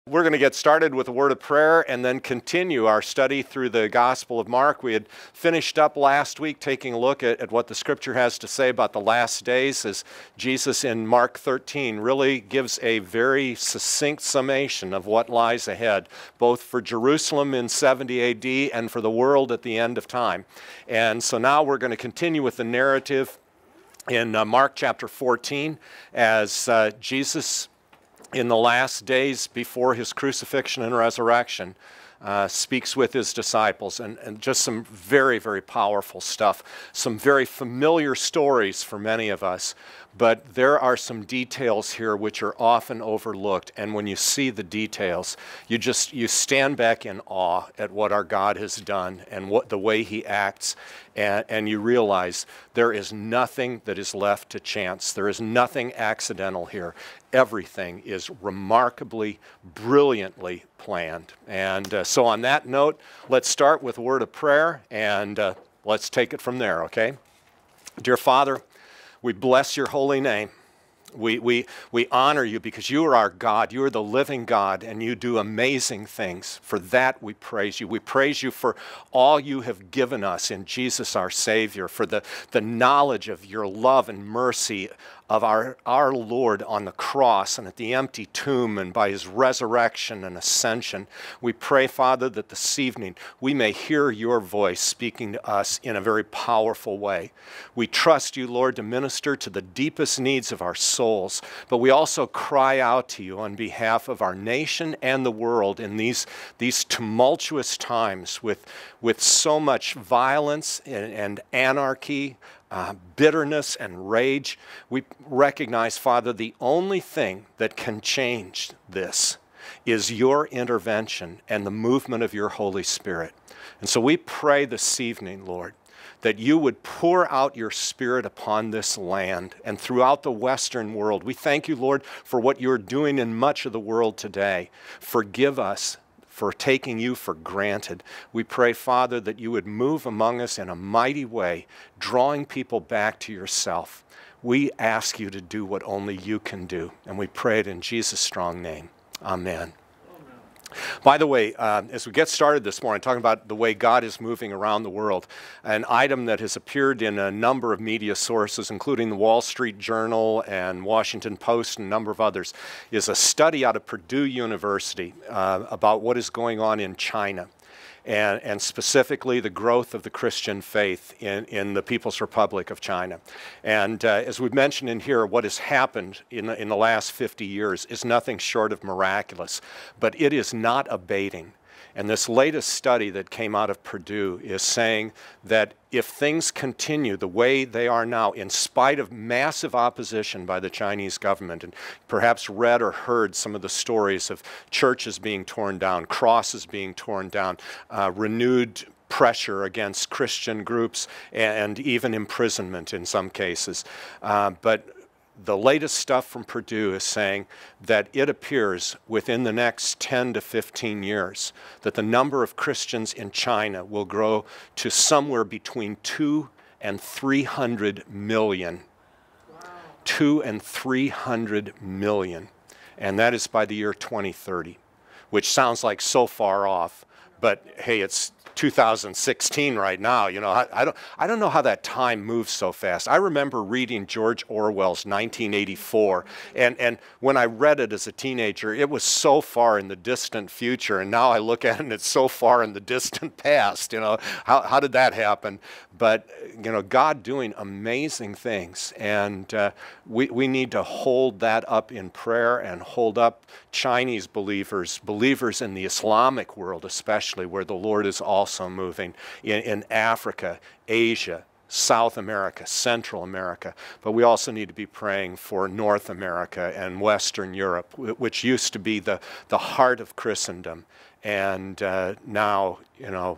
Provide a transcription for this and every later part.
We're going to get started with a word of prayer and then continue our study through the Gospel of Mark. We had finished up last week taking a look at what the Scripture has to say about the last days, as Jesus in Mark 13 really gives a very succinct summation of what lies ahead, both for Jerusalem in 70 AD and for the world at the end of time. And so now we're going to continue with the narrative in Mark chapter 14 as Jesus, in the last days before his crucifixion and resurrection, speaks with his disciples, and just some very, very powerful stuff. Some very familiar stories for many of us, but there are some details here which are often overlooked, and when you see the details, you stand back in awe at what our God has done and what the way he acts, and you realize there is nothing that is left to chance. There is nothing accidental here. Everything is remarkably, brilliantly planned. And so on that note, let's start with a word of prayer, and let's take it from there, okay? Dear Father, we bless your holy name. We honor you because you are our God. You are the living God, and you do amazing things. For that, we praise you. We praise you for all you have given us in Jesus, our Savior, for the knowledge of your love and mercy of our Lord on the cross and at the empty tomb and by his resurrection and ascension. We pray, Father, that this evening we may hear your voice speaking to us in a very powerful way. We trust you, Lord, to minister to the deepest needs of our souls, but we also cry out to you on behalf of our nation and the world in these tumultuous times with so much violence and anarchy, bitterness and rage. We recognize, Father, the only thing that can change this is your intervention and the movement of your Holy Spirit. And so we pray this evening, Lord, that you would pour out your Spirit upon this land and throughout the Western world. We thank you, Lord, for what you're doing in much of the world today. Forgive us for taking you for granted. We pray, Father, that you would move among us in a mighty way, drawing people back to yourself. We ask you to do what only you can do, and we pray it in Jesus' strong name. Amen. By the way, as we get started this morning, talking about the way God is moving around the world, an item that has appeared in a number of media sources, including the Wall Street Journal and Washington Post and a number of others, is a study out of Purdue University about what is going on in China, and specifically the growth of the Christian faith in the People's Republic of China. And as we've mentioned in here, what has happened in the last 50 years is nothing short of miraculous, but it is not abating. And this latest study that came out of Purdue is saying that if things continue the way they are now, in spite of massive opposition by the Chinese government, and perhaps read or heard some of the stories of churches being torn down, crosses being torn down, renewed pressure against Christian groups, and even imprisonment in some cases. But the latest stuff from Purdue is saying that it appears within the next 10 to 15 years that the number of Christians in China will grow to somewhere between 2 and 300 million. Wow. 2 and 300 million. And that is by the year 2030, which sounds like so far off, but hey, it's 2016 right now. You know, I don't know how that time moves so fast. I remember reading George Orwell's 1984, and when I read it as a teenager, it was so far in the distant future, and now I look at it and it's so far in the distant past. You know, how did that happen? But you know, God doing amazing things, and we need to hold that up in prayer and hold up Chinese believers in the Islamic world especially, where the Lord is also moving, in Africa, Asia, South America, Central America. But we also need to be praying for North America and Western Europe, which used to be the heart of Christendom. And now, you know,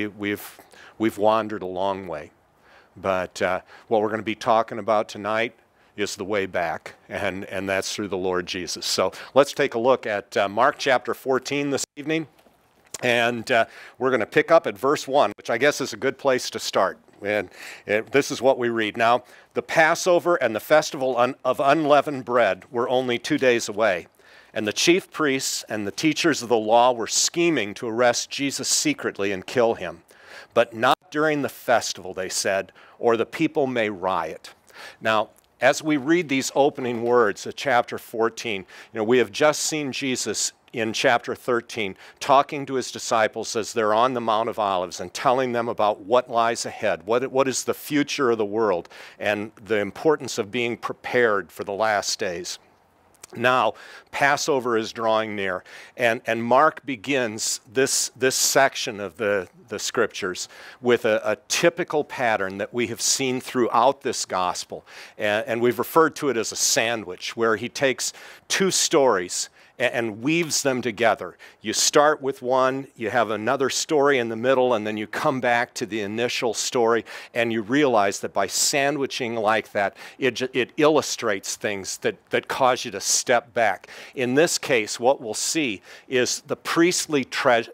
we've wandered a long way. But what we're going to be talking about tonight is the way back, and that's through the Lord Jesus. So let's take a look at Mark chapter 14 this evening. And we're going to pick up at verse 1, which I guess is a good place to start. And this is what we read. Now, the Passover and the festival of unleavened bread were only 2 days away. And the chief priests and the teachers of the law were scheming to arrest Jesus secretly and kill him. But not during the festival, they said, or the people may riot. Now, as we read these opening words of chapter 14, we have just seen Jesus in chapter 13 talking to his disciples as they're on the Mount of Olives and telling them about what lies ahead, what is the future of the world, and the importance of being prepared for the last days. Now, Passover is drawing near, and Mark begins this section of the Scriptures with a typical pattern that we have seen throughout this gospel, and we've referred to it as a sandwich, where he takes two stories and weaves them together. You start with one, you have another story in the middle, and then you come back to the initial story, and you realize that by sandwiching like that, it illustrates things that cause you to step back. In this case, what we'll see is the priestly treachery.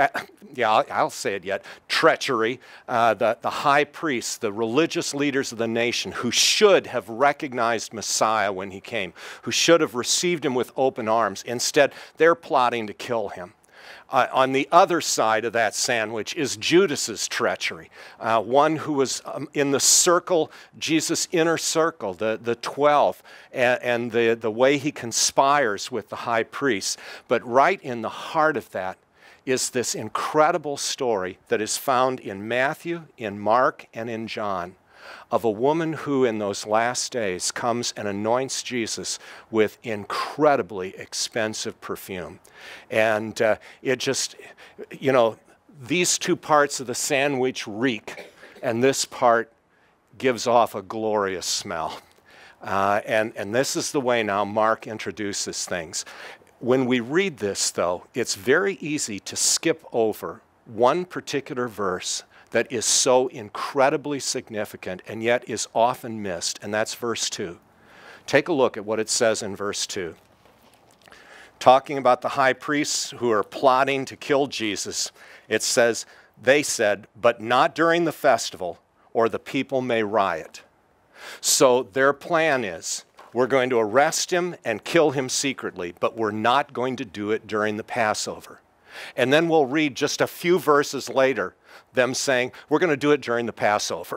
The high priests, the religious leaders of the nation, who should have recognized Messiah when he came, who should have received him with open arms. Instead, they're plotting to kill him. On the other side of that sandwich is Judas's treachery, one who was in the circle, Jesus' inner circle, the 12, and the way he conspires with the high priests. But right in the heart of that is this incredible story that is found in Matthew, in Mark, and in John, of a woman who in those last days comes and anoints Jesus with incredibly expensive perfume. And it just, these two parts of the sandwich reek, and this part gives off a glorious smell. And this is the way now Mark introduces things. When we read this, though, it's very easy to skip over one particular verse that is so incredibly significant and yet is often missed, and that's verse 2. Take a look at what it says in verse 2. Talking about the high priests who are plotting to kill Jesus, it says, they said, but not during the festival, or the people may riot. So their plan is, we're going to arrest him and kill him secretly, but we're not going to do it during the Passover. And then we'll read just a few verses later them saying, we're going to do it during the Passover.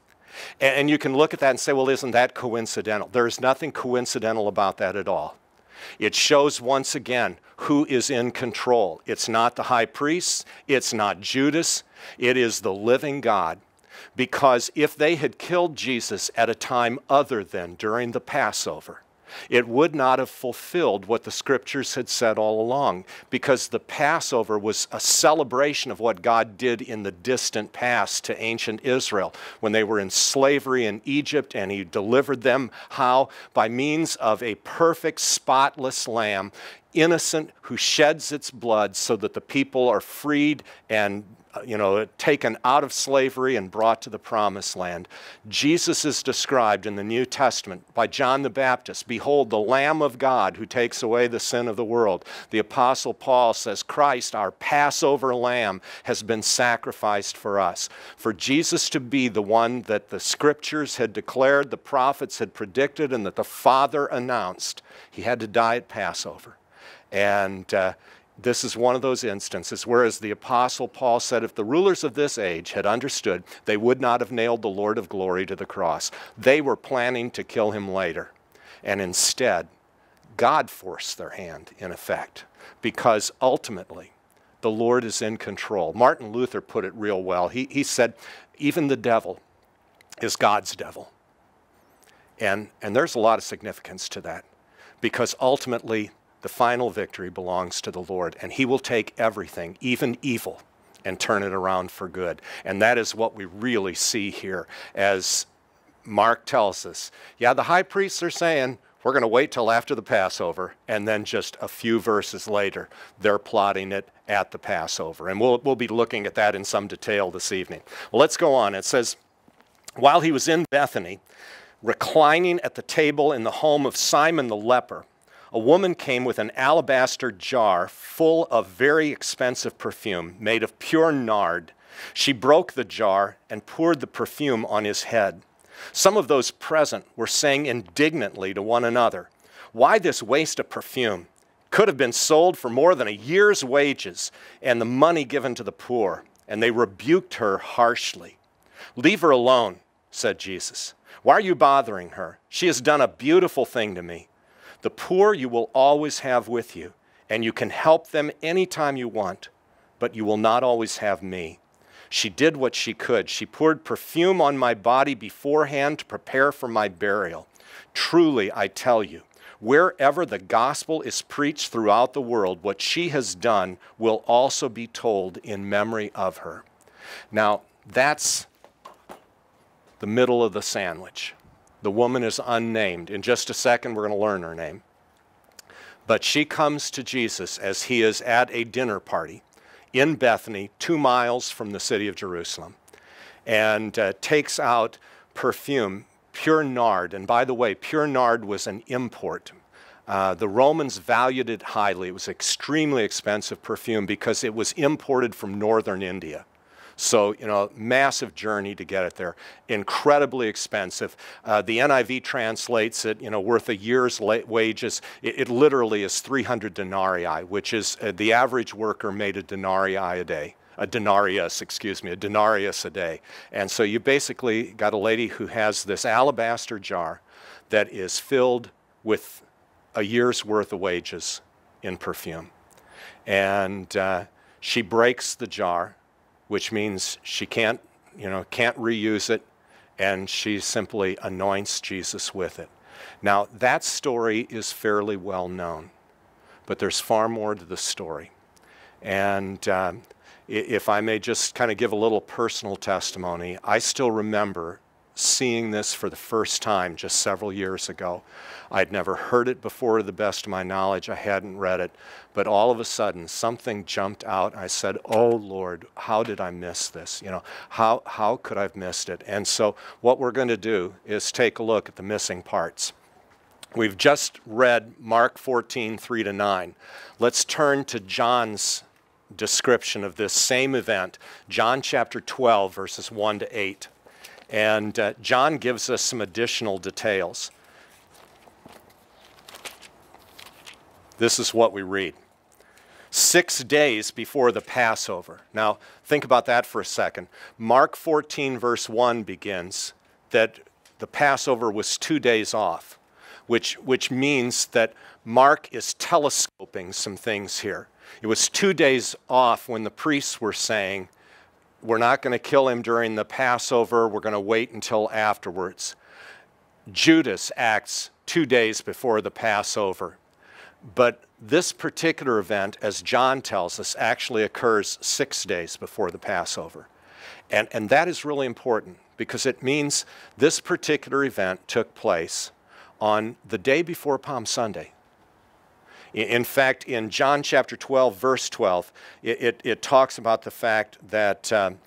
And you can look at that and say, well, isn't that coincidental? There's nothing coincidental about that at all. It shows once again who is in control. It's not the high priests. It's not Judas. It is the living God. Because if they had killed Jesus at a time other than during the Passover, it would not have fulfilled what the Scriptures had said all along, because the Passover was a celebration of what God did in the distant past to ancient Israel when they were in slavery in Egypt, and he delivered them how? By means of a perfect, spotless lamb, innocent, who sheds its blood so that the people are freed and taken out of slavery and brought to the promised land. Jesus is described in the New Testament by John the Baptist. Behold, the Lamb of God who takes away the sin of the world. The Apostle Paul says, Christ, our Passover Lamb, has been sacrificed for us. For Jesus to be the one that the Scriptures had declared, the prophets had predicted, and that the Father announced, he had to die at Passover. And this is one of those instances, whereas the Apostle Paul said if the rulers of this age had understood, they would not have nailed the Lord of glory to the cross. They were planning to kill him later. And instead, God forced their hand, in effect, because ultimately, the Lord is in control. Martin Luther put it real well. He said, even the devil is God's devil. And there's a lot of significance to that, because ultimately, the final victory belongs to the Lord, and he will take everything, even evil, and turn it around for good. And that is what we really see here as Mark tells us. Yeah, the high priests are saying, we're going to wait till after the Passover, and then just a few verses later, they're plotting it at the Passover. And we'll be looking at that in some detail this evening. Well, let's go on. It says, while he was in Bethany, reclining at the table in the home of Simon the leper, a woman came with an alabaster jar full of very expensive perfume made of pure nard. She broke the jar and poured the perfume on his head. Some of those present were saying indignantly to one another, "Why this waste of perfume? could have been sold for more than a year's wages and the money given to the poor. And they rebuked her harshly. "Leave her alone," said Jesus. "Why are you bothering her? She has done a beautiful thing to me. The poor you will always have with you, and you can help them anytime you want, but you will not always have me. She did what she could. She poured perfume on my body beforehand to prepare for my burial. Truly, I tell you, wherever the gospel is preached throughout the world, what she has done will also be told in memory of her." Now, that's the middle of the sandwich. The woman is unnamed. In just a second, we're going to learn her name. But she comes to Jesus as he is at a dinner party in Bethany, 2 miles from the city of Jerusalem, and takes out perfume, pure nard. And by the way, pure nard was an import. The Romans valued it highly. It was extremely expensive perfume because it was imported from northern India. So, massive journey to get it there. Incredibly expensive. The NIV translates it, worth a year's wages. It literally is 300 denarii, which is the average worker made a denarii a day. A denarius a day. And so you basically got a lady who has this alabaster jar that is filled with a year's worth of wages in perfume. And she breaks the jar, which means she can't reuse it, and she simply anoints Jesus with it. Now, that story is fairly well known, but there's far more to the story. And if I may just kind of give a little personal testimony, I still remember seeing this for the first time just several years ago. I'd never heard it before, to the best of my knowledge. I hadn't read it. But all of a sudden, something jumped out. I said, "Oh, Lord, how did I miss this? How could I have missed it?" And so what we're going to do is take a look at the missing parts. We've just read Mark 14, 3-9. Let's turn to John's description of this same event, John chapter 12, verses 1-8. And John gives us some additional details. This is what we read. 6 days before the Passover. Now, think about that for a second. Mark 14, verse 1 begins that the Passover was 2 days off, which means that Mark is telescoping some things here. It was 2 days off when the priests were saying, "We're not going to kill him during the Passover. We're going to wait until afterwards." Judas acts 2 days before the Passover. But this particular event, as John tells us, actually occurs 6 days before the Passover. And that is really important because it means this particular event took place on the day before Palm Sunday. In fact, in John chapter 12, verse 12, it talks about the fact that,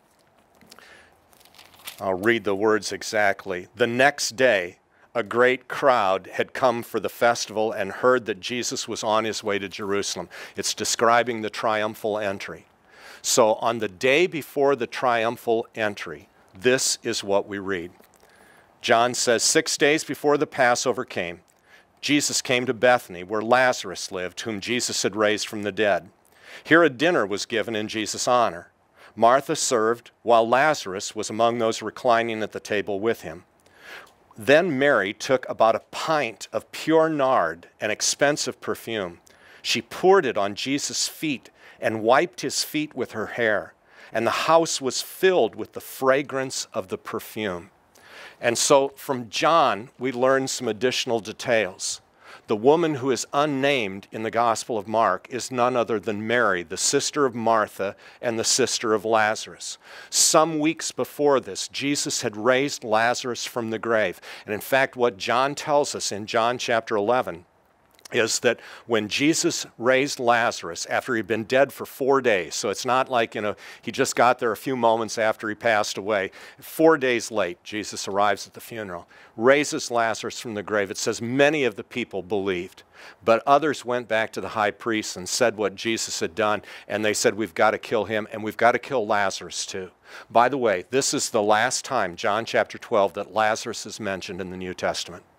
I'll read the words exactly. "The next day, a great crowd had come for the festival and heard that Jesus was on his way to Jerusalem." It's describing the triumphal entry. So on the day before the triumphal entry, this is what we read. John says, 6 days before the Passover came, Jesus came to Bethany, where Lazarus lived, whom Jesus had raised from the dead. Here a dinner was given in Jesus' honor. Martha served, while Lazarus was among those reclining at the table with him. Then Mary took about a pint of pure nard, an expensive perfume. She poured it on Jesus' feet and wiped his feet with her hair, and the house was filled with the fragrance of the perfume. And so from John, we learn some additional details. The woman who is unnamed in the Gospel of Mark is none other than Mary, the sister of Martha and the sister of Lazarus. Some weeks before this, Jesus had raised Lazarus from the grave. And in fact, what John tells us in John chapter 11 is that when Jesus raised Lazarus after he'd been dead for 4 days, so it's not like, he just got there a few moments after he passed away. 4 days late, Jesus arrives at the funeral, raises Lazarus from the grave. It says many of the people believed, but others went back to the high priest and said what Jesus had done, and they said, "We've got to kill him, and we've got to kill Lazarus too." By the way, this is the last time, John chapter 12, that Lazarus is mentioned in the New Testament.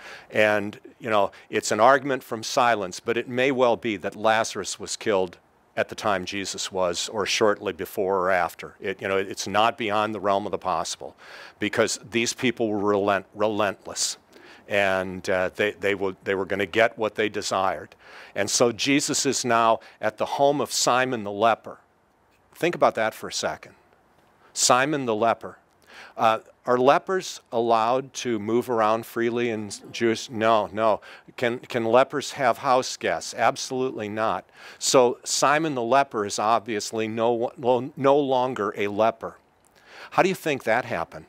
And, you know, it's an argument from silence, but it may well be that Lazarus was killed at the time Jesus was, or shortly before or after. It's not beyond the realm of the possible, because these people were relentless, and they were going to get what they desired. And so Jesus is now at the home of Simon the leper. Think about that for a second. Simon the leper. Are lepers allowed to move around freely in Jewish? No. Can lepers have house guests? Absolutely not. So Simon the leper is obviously no longer a leper. How do you think that happened?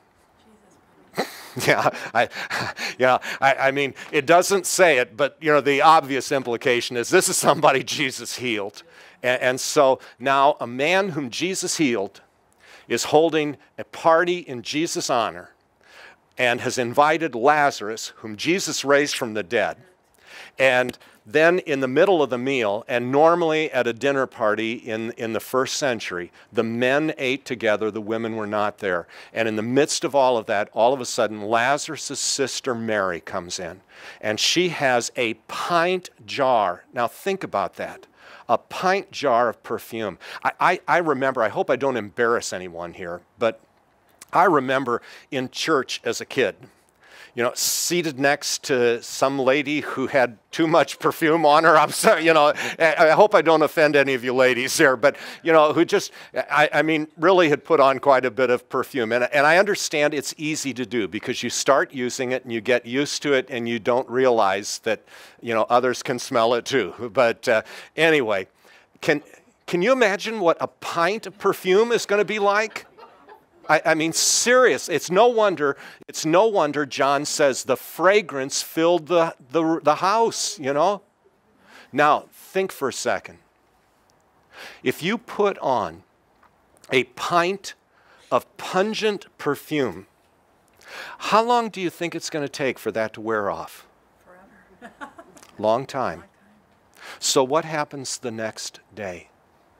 I mean, it doesn't say it, but you know, the obvious implication is this is somebody Jesus healed. And so now a man whom Jesus healed is holding a party in Jesus' honor and has invited Lazarus, whom Jesus raised from the dead. And then in the middle of the meal, and normally at a dinner party in the first century, the men ate together, the women were not there. And in the midst of all of that, all of a sudden, Lazarus' sister Mary comes in, and she has a pint jar. Now think about that. A pint jar of perfume. I remember, I hope I don't embarrass anyone here, but I remember in church as a kid, you know, seated next to some lady who had too much perfume on her. I'm sorry, you know, I hope I don't offend any of you ladies here, but, you know, who just, I mean, really had put on quite a bit of perfume. And I understand it's easy to do because you start using it and you get used to it and you don't realize that, you know, others can smell it too. But anyway, can you imagine what a pint of perfume is going to be like? I mean, serious. It's no wonder John says the fragrance filled the house, you know? Now, think for a second. If you put on a pint of pungent perfume, how long do you think it's going to take for that to wear off? Forever. Long time. So what happens the next day?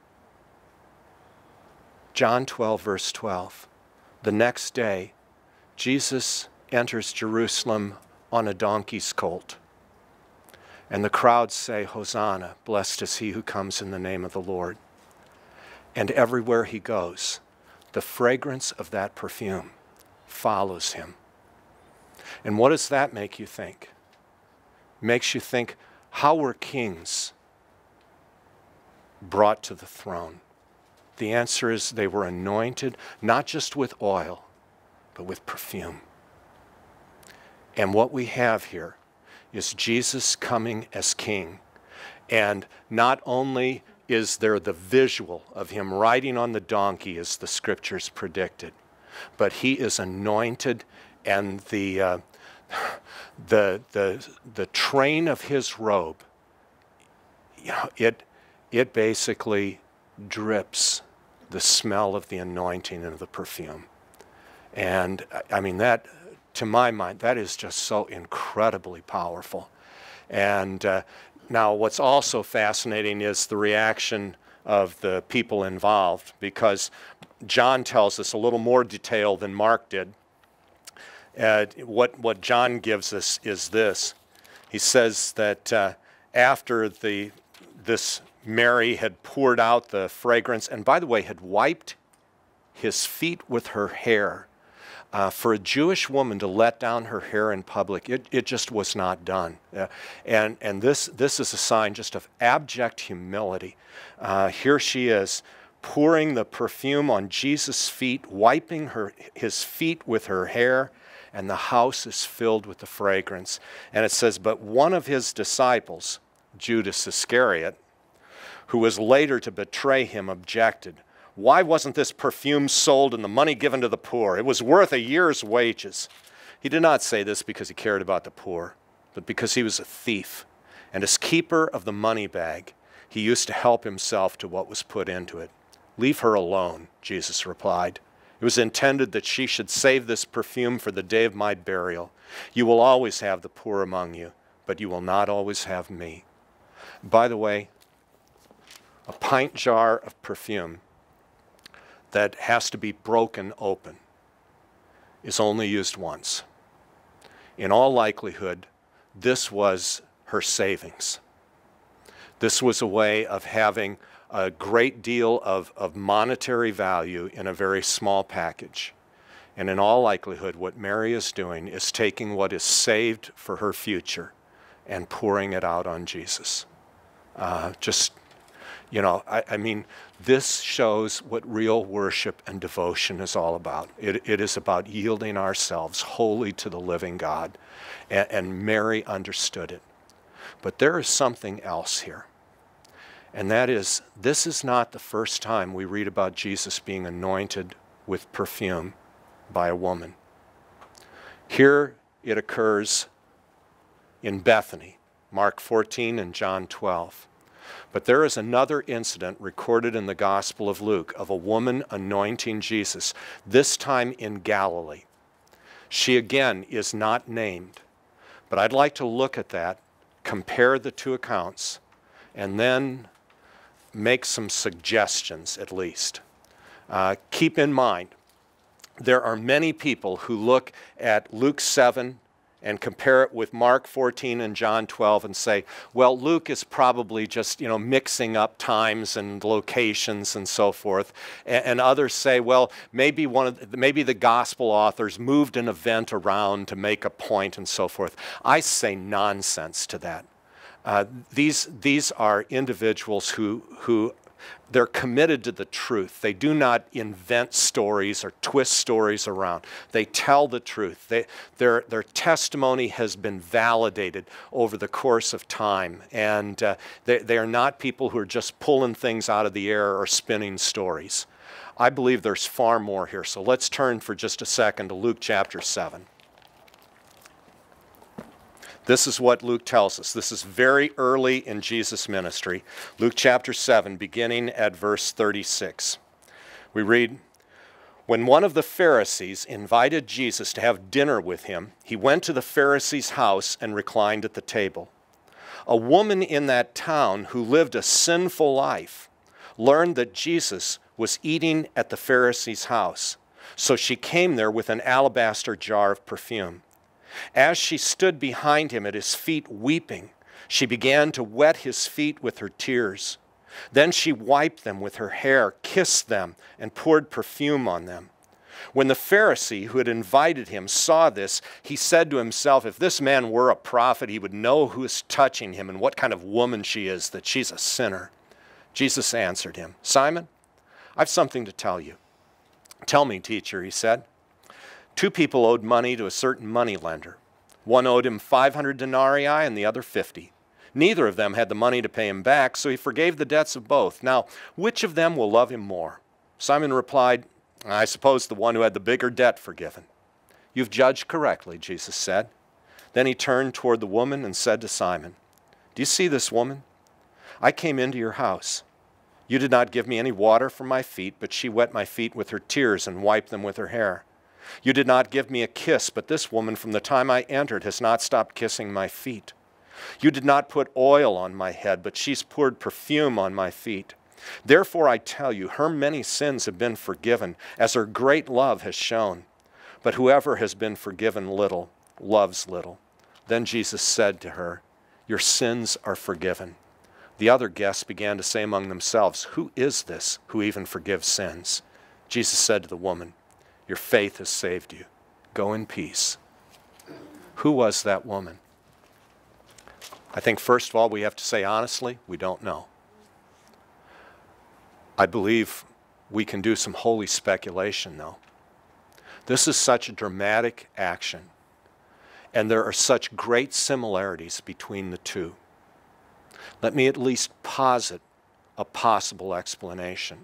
John 12, verse 12. The next day, Jesus enters Jerusalem on a donkey's colt. And the crowds say, Hosanna, blessed is he who comes in the name of the Lord. And everywhere he goes, the fragrance of that perfume follows him. And what does that make you think? Makes you think, how were kings brought to the throne? The answer is they were anointed not just with oil, but with perfume. And what we have here is Jesus coming as king. And not only is there the visual of him riding on the donkey as the scriptures predicted, but he is anointed, and the train of his robe, you know, it basically drips the smell of the anointing and of the perfume. And I mean, that, to my mind, that is just so incredibly powerful. And now what's also fascinating is the reaction of the people involved, because John tells us a little more detail than Mark did. What John gives us is this. He says that after this Mary had poured out the fragrance, and by the way, had wiped his feet with her hair. For a Jewish woman to let down her hair in public, it just was not done. And this is a sign just of abject humility. Here she is, pouring the perfume on Jesus' feet, wiping his feet with her hair, and the house is filled with the fragrance. And it says, but one of his disciples, Judas Iscariot, who was later to betray him, objected. Why wasn't this perfume sold and the money given to the poor? It was worth a year's wages. He did not say this because he cared about the poor, but because he was a thief. And as keeper of the money bag, he used to help himself to what was put into it. Leave her alone, Jesus replied. It was intended that she should save this perfume for the day of my burial. You will always have the poor among you, but you will not always have me. By the way, a pint jar of perfume that has to be broken open is only used once. In all likelihood, this was her savings. This was a way of having a great deal of monetary value in a very small package. And in all likelihood, what Mary is doing is taking what is saved for her future and pouring it out on Jesus. I mean, this shows what real worship and devotion is all about. It is about yielding ourselves wholly to the living God. And Mary understood it. But there is something else here. And that is, this is not the first time we read about Jesus being anointed with perfume by a woman. Here it occurs in Bethany, Mark 14 and John 12. But there is another incident recorded in the Gospel of Luke of a woman anointing Jesus, this time in Galilee. She again is not named, but I'd like to look at that, compare the two accounts, and then make some suggestions at least. Keep in mind, there are many people who look at Luke 7 and compare it with Mark 14 and John 12 and say, well, Luke is probably just, mixing up times and locations and so forth. And others say, well, maybe the gospel authors moved an event around to make a point and so forth. I say nonsense to that. These are individuals who they're committed to the truth. They do not invent stories or twist stories around. They tell the truth. Their testimony has been validated over the course of time. And they are not people who are just pulling things out of the air or spinning stories. I believe there's far more here. So let's turn for just a second to Luke chapter 7. This is what Luke tells us. This is very early in Jesus' ministry. Luke chapter 7, beginning at verse 36. We read, "When one of the Pharisees invited Jesus to have dinner with him, he went to the Pharisee's house and reclined at the table. A woman in that town who lived a sinful life learned that Jesus was eating at the Pharisee's house. So she came there with an alabaster jar of perfume. As she stood behind him at his feet weeping, she began to wet his feet with her tears. Then she wiped them with her hair, kissed them, and poured perfume on them. When the Pharisee who had invited him saw this, he said to himself, if this man were a prophet, he would know who is touching him and what kind of woman she is, that she's a sinner. Jesus answered him, Simon, I've something to tell you. Tell me, teacher, he said. 2 people owed money to a certain moneylender. One owed him 500 denarii and the other 50. Neither of them had the money to pay him back, so he forgave the debts of both. Now, which of them will love him more? Simon replied, I suppose the one who had the bigger debt forgiven. You've judged correctly, Jesus said. Then he turned toward the woman and said to Simon, Do you see this woman? I came into your house. You did not give me any water for my feet, but she wet my feet with her tears and wiped them with her hair. You did not give me a kiss, but this woman from the time I entered has not stopped kissing my feet. You did not put oil on my head, but she's poured perfume on my feet. Therefore I tell you, her many sins have been forgiven, as her great love has shown. But whoever has been forgiven little, loves little. Then Jesus said to her, Your sins are forgiven. The other guests began to say among themselves, Who is this who even forgives sins? Jesus said to the woman, Your faith has saved you. Go in peace. Who was that woman? I think first of all we have to say honestly, we don't know. I believe we can do some holy speculation though. This is such a dramatic action, and there are such great similarities between the two. Let me at least posit a possible explanation.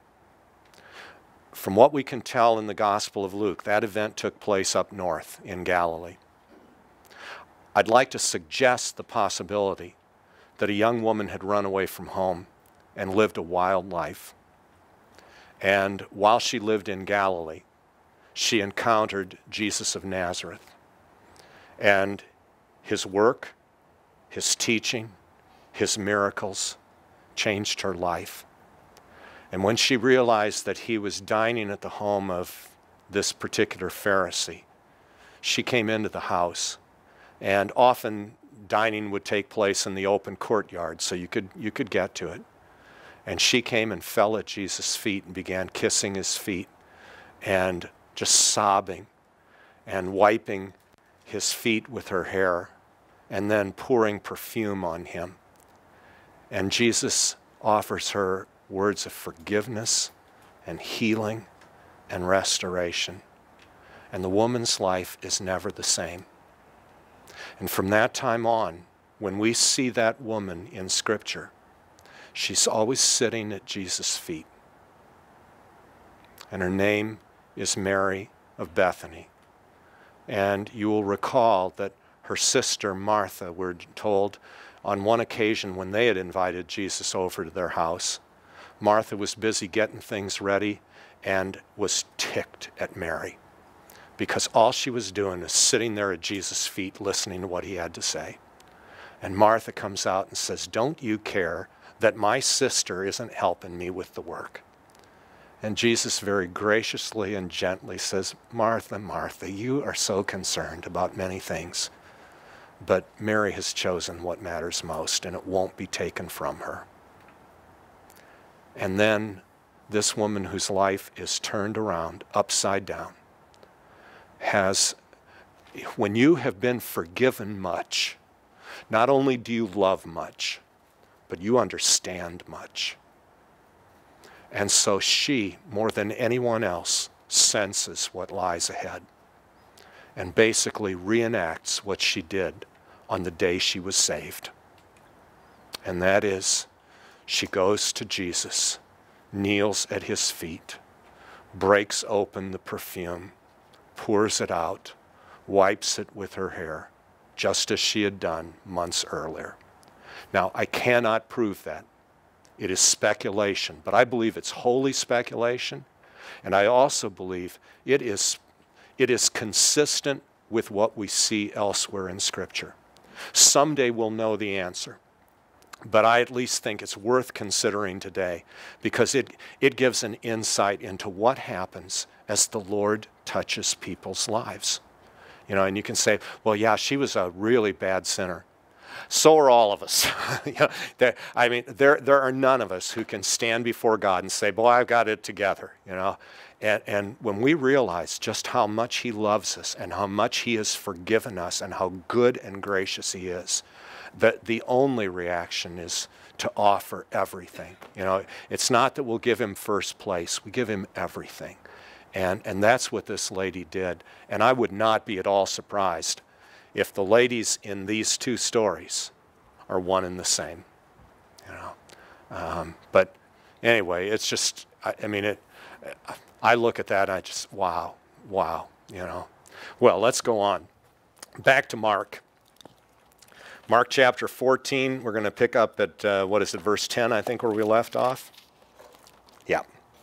From what we can tell in the Gospel of Luke, that event took place up north in Galilee. I'd like to suggest the possibility that a young woman had run away from home and lived a wild life. And while she lived in Galilee, she encountered Jesus of Nazareth. And his work, his teaching, his miracles changed her life. And when she realized that he was dining at the home of this particular Pharisee, she came into the house. And often dining would take place in the open courtyard, so you could get to it. And she came and fell at Jesus' feet and began kissing his feet and just sobbing and wiping his feet with her hair and then pouring perfume on him. And Jesus offers her words of forgiveness and healing and restoration. And the woman's life is never the same. And from that time on, when we see that woman in Scripture, she's always sitting at Jesus' feet. And her name is Mary of Bethany. And you will recall that her sister Martha, we're told, on one occasion when they had invited Jesus over to their house, Martha was busy getting things ready and was ticked at Mary because all she was doing is sitting there at Jesus' feet listening to what he had to say. And Martha comes out and says, "Don't you care that my sister isn't helping me with the work?" And Jesus very graciously and gently says, "Martha, Martha, you are so concerned about many things, but Mary has chosen what matters most, and it won't be taken from her." And then this woman whose life is turned around, upside down, when you have been forgiven much, not only do you love much, but you understand much. And so she, more than anyone else, senses what lies ahead and basically reenacts what she did on the day she was saved. And that is, she goes to Jesus, kneels at his feet, breaks open the perfume, pours it out, wipes it with her hair, just as she had done months earlier. Now, I cannot prove that. It is speculation, but I believe it's holy speculation, and I also believe it is consistent with what we see elsewhere in Scripture. Someday we'll know the answer, but I at least think it's worth considering today because it gives an insight into what happens as the Lord touches people's lives. You know, and you can say, well, yeah, she was a really bad sinner. So are all of us. There are none of us who can stand before God and say, boy, I've got it together, you know. And when we realize just how much he loves us and how much he has forgiven us and how good and gracious he is, that the only reaction is to offer everything. You know, it's not that we'll give him first place. We give him everything. And that's what this lady did. And I would not be at all surprised if the ladies in these two stories are one and the same. You know, but anyway, it's just, I look at that and I just, wow, you know. Well, let's go on. Back to Mark. Mark chapter 14, we're going to pick up at, verse 10, I think, where we left off? Yeah.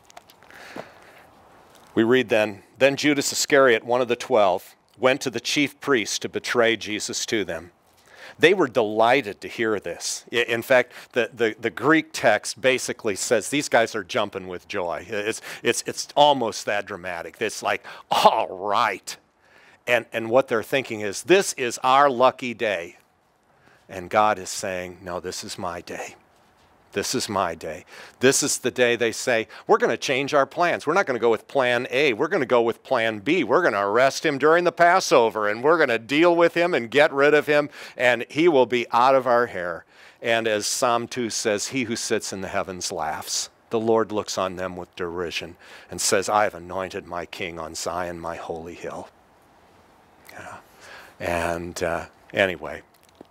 We read then Judas Iscariot, one of the 12, went to the chief priests to betray Jesus to them. They were delighted to hear this. In fact, the Greek text basically says these guys are jumping with joy. It's almost that dramatic. It's like, all right. And what they're thinking is, this is our lucky day. And God is saying, no, this is my day. This is my day. This is the day they say, we're going to change our plans. We're not going to go with plan A. We're going to go with plan B. We're going to arrest him during the Passover, and we're going to deal with him and get rid of him, and he will be out of our hair. And as Psalm 2 says, he who sits in the heavens laughs. The Lord looks on them with derision and says, I have anointed my king on Zion, my holy hill. Yeah. And anyway,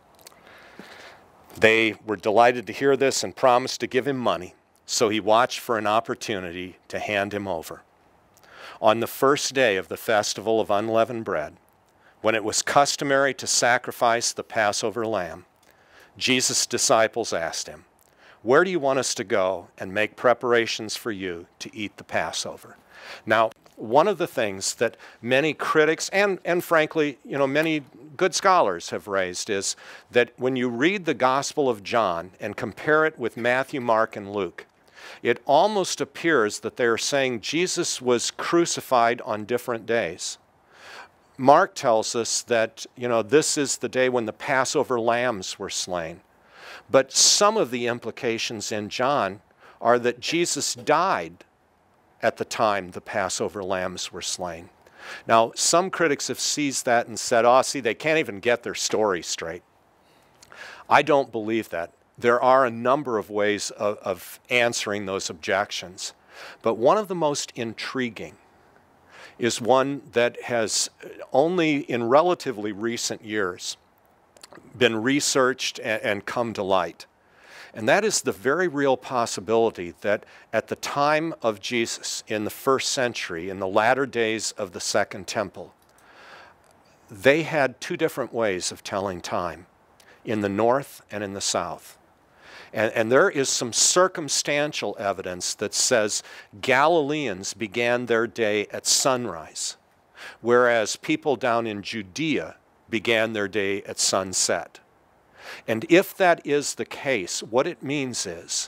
they were delighted to hear this and promised to give him money, so he watched for an opportunity to hand him over. On the first day of the festival of unleavened bread, when it was customary to sacrifice the Passover lamb, Jesus' disciples asked him, where do you want us to go and make preparations for you to eat the Passover? Now, one of the things that many critics and frankly, you know, many good scholars have raised is that when you read the Gospel of John and compare it with Matthew, Mark, and Luke, it almost appears that they're saying Jesus was crucified on different days. Mark tells us that, this is the day when the Passover lambs were slain. But some of the implications in John are that Jesus died at the time the Passover lambs were slain. Now, some critics have seized that and said, see, they can't even get their story straight. I don't believe that. There are a number of ways of answering those objections. But one of the most intriguing is one that has only in relatively recent years been researched and come to light. And that is the very real possibility that at the time of Jesus, in the first century, in the latter days of the Second Temple, they had two different ways of telling time, in the north and in the south. And there is some circumstantial evidence that says Galileans began their day at sunrise, whereas people down in Judea began their day at sunset. And if that is the case, what it means is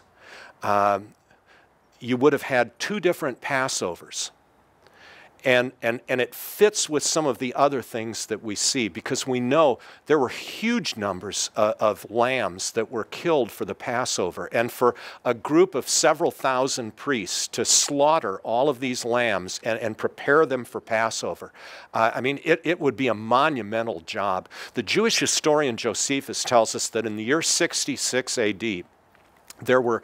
you would have had two different Passovers. And it fits with some of the other things that we see, because we know there were huge numbers of lambs that were killed for the Passover. And for a group of several thousand priests to slaughter all of these lambs and prepare them for Passover, it would be a monumental job. The Jewish historian Josephus tells us that in the year 66 AD, there were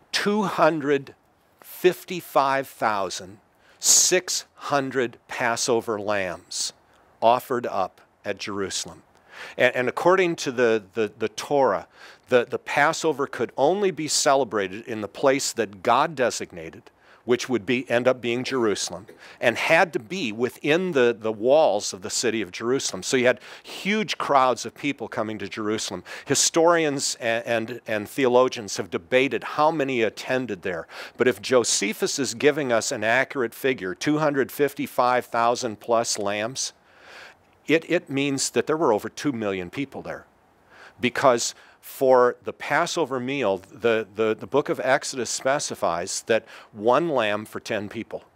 255,600 Passover lambs offered up at Jerusalem. And according to the Torah, the Passover could only be celebrated in the place that God designated, which would end up being Jerusalem, and had to be within the walls of the city of Jerusalem. So you had huge crowds of people coming to Jerusalem. Historians and theologians have debated how many attended there. But if Josephus is giving us an accurate figure, 255,000 plus lambs, it means that there were over 2 million people there. Because for the Passover meal, the book of Exodus specifies that 1 lamb for 10 people.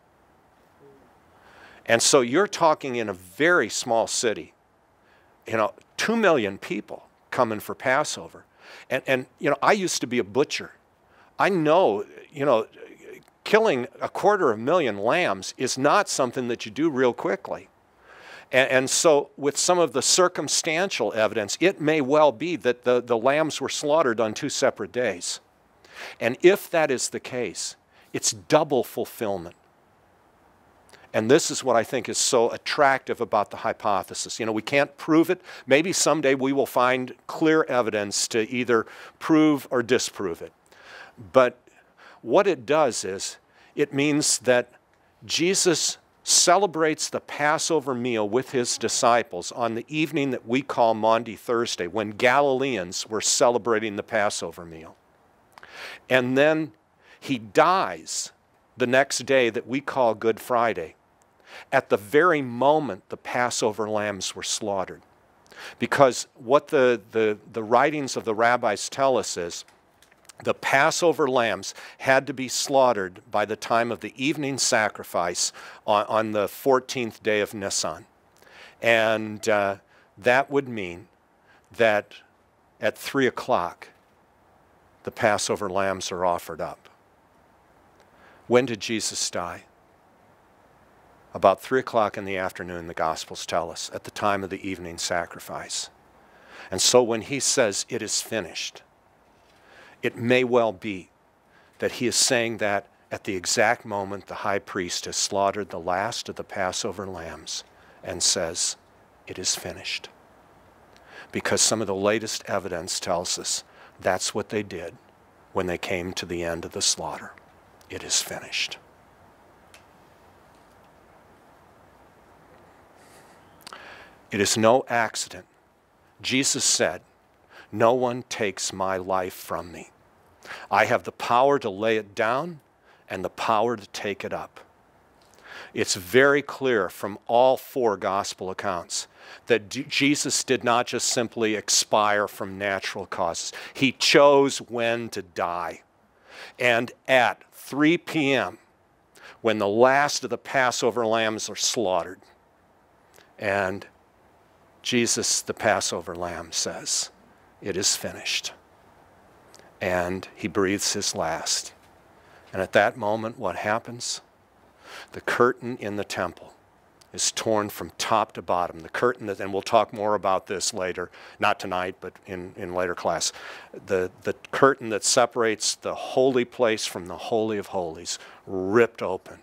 And so you're talking in a very small city, 2 million people coming for Passover. And I used to be a butcher. I know, killing 250,000 lambs is not something that you do real quickly. And so with some of the circumstantial evidence, it may well be that the lambs were slaughtered on 2 separate days. And if that is the case, it's double fulfillment. And this is what I think is so attractive about the hypothesis. We can't prove it. Maybe someday we will find clear evidence to either prove or disprove it. But what it does is, it means that Jesus celebrates the Passover meal with his disciples on the evening that we call Maundy Thursday, when Galileans were celebrating the Passover meal. And then he dies the next day that we call Good Friday, at the very moment the Passover lambs were slaughtered. Because what the writings of the rabbis tell us is, the Passover lambs had to be slaughtered by the time of the evening sacrifice on the 14th day of Nisan. And that would mean that at 3 o'clock, the Passover lambs are offered up. When did Jesus die? About 3 o'clock in the afternoon, the Gospels tell us, at the time of the evening sacrifice. And so when he says, "It is finished," it may well be that he is saying that at the exact moment the high priest has slaughtered the last of the Passover lambs and says, "It is finished." Because some of the latest evidence tells us that's what they did when they came to the end of the slaughter. It is finished. It is no accident. Jesus said, "No one takes my life from me. I have the power to lay it down and the power to take it up." It's very clear from all 4 gospel accounts that Jesus did not just simply expire from natural causes. He chose when to die. And at 3 p.m., when the last of the Passover lambs are slaughtered, And Jesus, the Passover lamb, says, "It is finished." And he breathes his last. And at that moment, what happens? The curtain in the temple is torn from top to bottom. The curtain, and we'll talk more about this later, not tonight, but in later class. The curtain that separates the holy place from the Holy of Holies ripped open.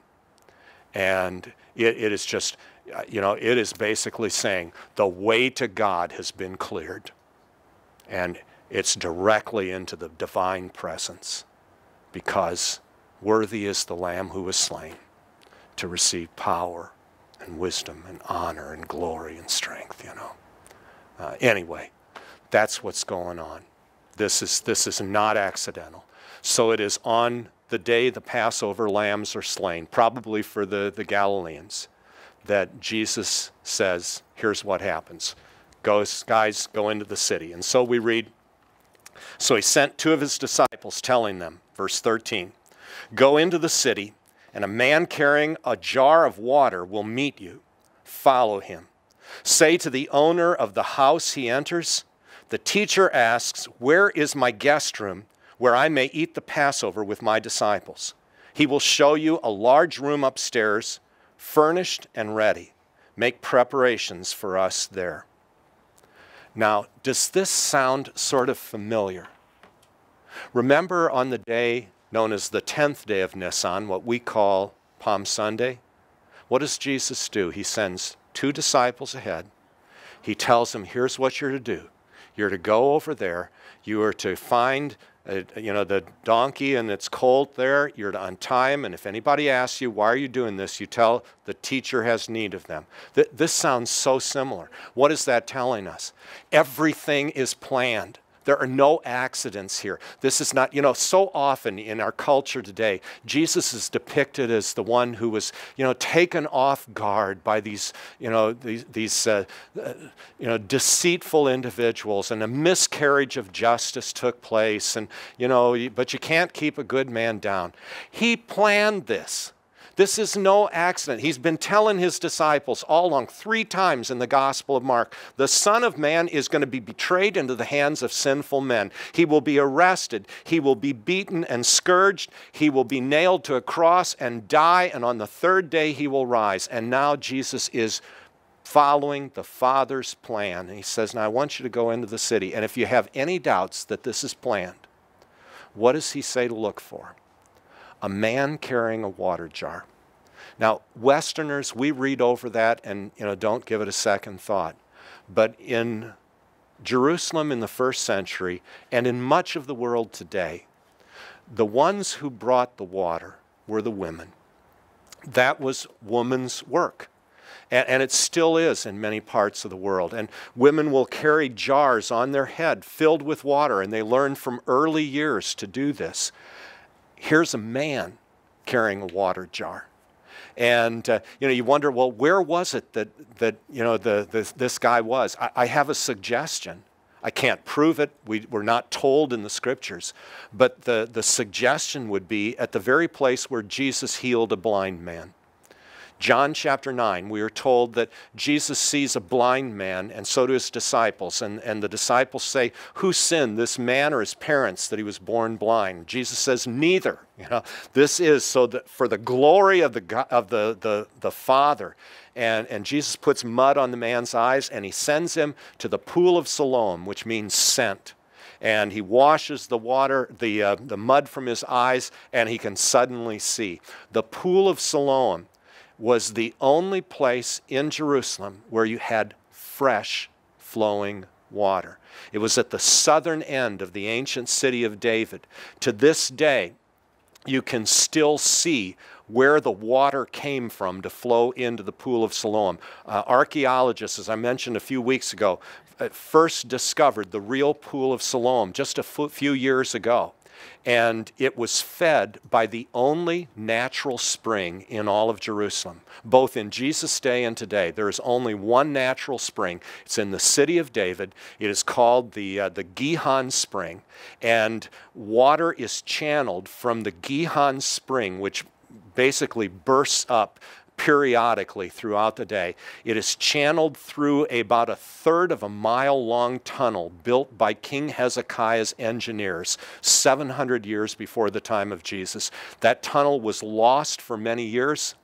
And it is just, it is basically saying the way to God has been cleared. And it's directly into the divine presence, because worthy is the Lamb who was slain to receive power and wisdom and honor and glory and strength, Anyway, that's what's going on. This is not accidental. So it is on the day the Passover lambs are slain, probably for the Galileans, that Jesus says, here's what happens. Guys, go into the city. And so we read, so he sent 2 of his disciples, telling them, verse 13, "Go into the city, and a man carrying a jar of water will meet you. Follow him. Say to the owner of the house he enters, 'The teacher asks, where is my guest room where I may eat the Passover with my disciples?' He will show you a large room upstairs, furnished and ready. Make preparations for us there." Now, does this sound sort of familiar? Remember on the day known as the 10th day of Nisan, what we call Palm Sunday? What does Jesus do? He sends 2 disciples ahead. He tells them, here's what you're to do. You're to go over there. You are to find the donkey and its colt there. You're to untie him, and if anybody asks you, why are you doing this? You tell the teacher has need of them. This sounds so similar. What is that telling us? Everything is planned. There are no accidents here. This is not, so often in our culture today, Jesus is depicted as the one who was, taken off guard by these deceitful individuals, and a miscarriage of justice took place, and, but you can't keep a good man down. He planned this. This is no accident. He's been telling his disciples all along 3 times in the Gospel of Mark, the Son of Man is going to be betrayed into the hands of sinful men. He will be arrested. He will be beaten and scourged. He will be nailed to a cross and die, and on the 3rd day he will rise. And now Jesus is following the Father's plan. And he says, now I want you to go into the city. And if you have any doubts that this is planned, what does he say to look for? A man carrying a water jar. Now, Westerners, we read over that and don't give it a second thought. But in Jerusalem in the 1st century and in much of the world today, the ones who brought the water were the women. That was woman's work. And it still is in many parts of the world. And women will carry jars on their head filled with water, and they learn from early years to do this. Here's a man carrying a water jar. And you wonder, well, where was it that this guy was? I have a suggestion. I can't prove it. We're not told in the scriptures. But the suggestion would be at the very place where Jesus healed a blind man. John chapter 9, we are told that Jesus sees a blind man, and so do his disciples. And the disciples say, who sinned, this man or his parents, that he was born blind? Jesus says, neither. This is so that for the glory of the Father. And Jesus puts mud on the man's eyes, and he sends him to the pool of Siloam, which means sent. And he washes the water, the mud from his eyes, and he can suddenly see. The pool of Siloam was the only place in Jerusalem where you had fresh flowing water. It was at the southern end of the ancient city of David. To this day, you can still see where the water came from to flow into the pool of Siloam. Archaeologists, as I mentioned a few weeks ago, first discovered the real pool of Siloam just a few years ago. And it was fed by the only natural spring in all of Jerusalem. Both in Jesus' day and today, there is only one natural spring. It's in the city of David. It is called the Gihon Spring. And water is channeled from the Gihon Spring, which basically bursts up periodically throughout the day. It is channeled through about a third of a mile-long tunnel built by King Hezekiah's engineers 700 years before the time of Jesus. That tunnel was lost for many years.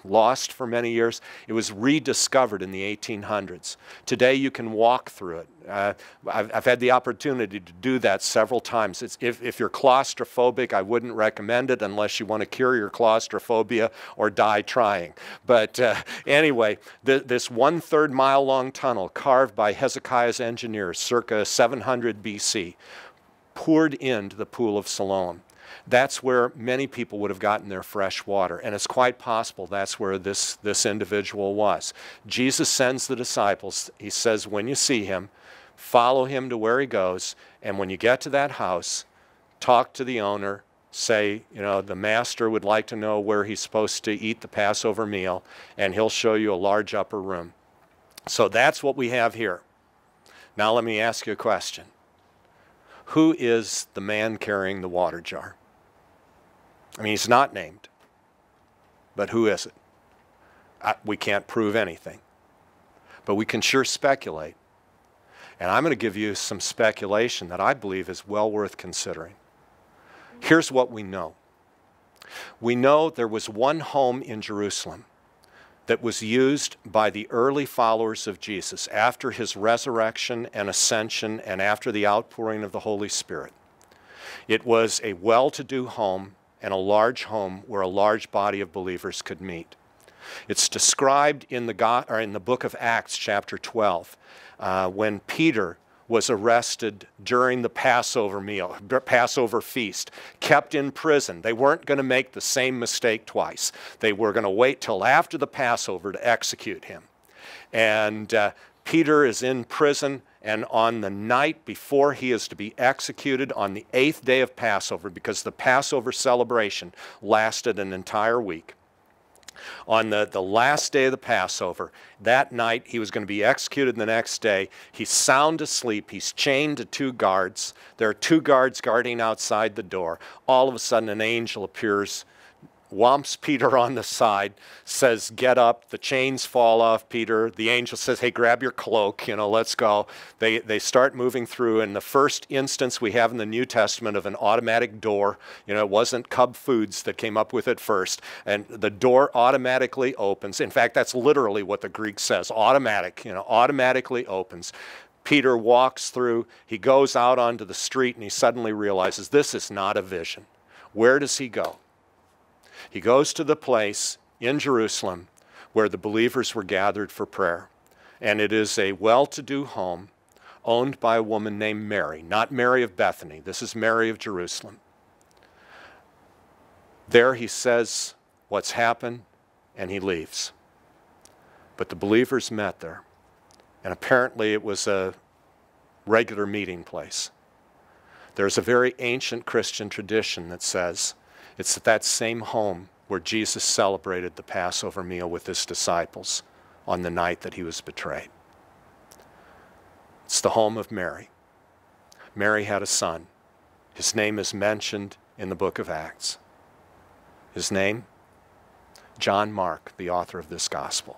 It was rediscovered in the 1800s. Today you can walk through it. I've had the opportunity to do that several times. If you're claustrophobic, I wouldn't recommend it unless you want to cure your claustrophobia or die trying. But anyway, this 1/3 mile long tunnel carved by Hezekiah's engineers circa 700 BC poured into the Pool of Siloam. That's where many people would have gotten their fresh water. And it's quite possible that's where this individual was. Jesus sends the disciples. He says, when you see him, follow him to where he goes. And when you get to that house, talk to the owner. Say, the master would like to know where he's supposed to eat the Passover meal. And he'll show you a large upper room. So that's what we have here. Now let me ask you a question. Who is the man carrying the water jar? I mean, he's not named, but who is it? We can't prove anything, but we can sure speculate. And I'm going to give you some speculation that I believe is well worth considering. Here's what we know. We know there was one home in Jerusalem that was used by the early followers of Jesus after his resurrection and ascension and after the outpouring of the Holy Spirit. It was a well-to-do home and a large home where a large body of believers could meet. It's described in the book of Acts, chapter 12, when Peter was arrested during the Passover feast, kept in prison. They weren't going to make the same mistake twice. They were going to wait till after the Passover to execute him. And Peter is in prison, and on the night before he is to be executed, on the 8th day of Passover, because the Passover celebration lasted an entire week, on the last day of the Passover, that night he was going to be executed the next day. He's sound asleep. He's chained to 2 guards. There are 2 guards guarding outside the door. All of a sudden an angel appears, whomps Peter on the side, says, get up. The chains fall off Peter. The angel says, hey, grab your cloak, let's go. They start moving through. And the first instance we have in the New Testament of an automatic door, it wasn't Cub Foods that came up with it first. And the door automatically opens. In fact, that's literally what the Greek says, automatic, automatically opens. Peter walks through. He goes out onto the street and he suddenly realizes this is not a vision. Where does he go? He goes to the place in Jerusalem where the believers were gathered for prayer. And it is a well-to-do home owned by a woman named Mary, not Mary of Bethany. This is Mary of Jerusalem. There he says what's happened, and he leaves. But the believers met there. And apparently it was a regular meeting place. There's a very ancient Christian tradition that says it's at that same home where Jesus celebrated the Passover meal with his disciples on the night that he was betrayed. It's the home of Mary. Mary had a son. His name is mentioned in the book of Acts. His name? John Mark, the author of this gospel.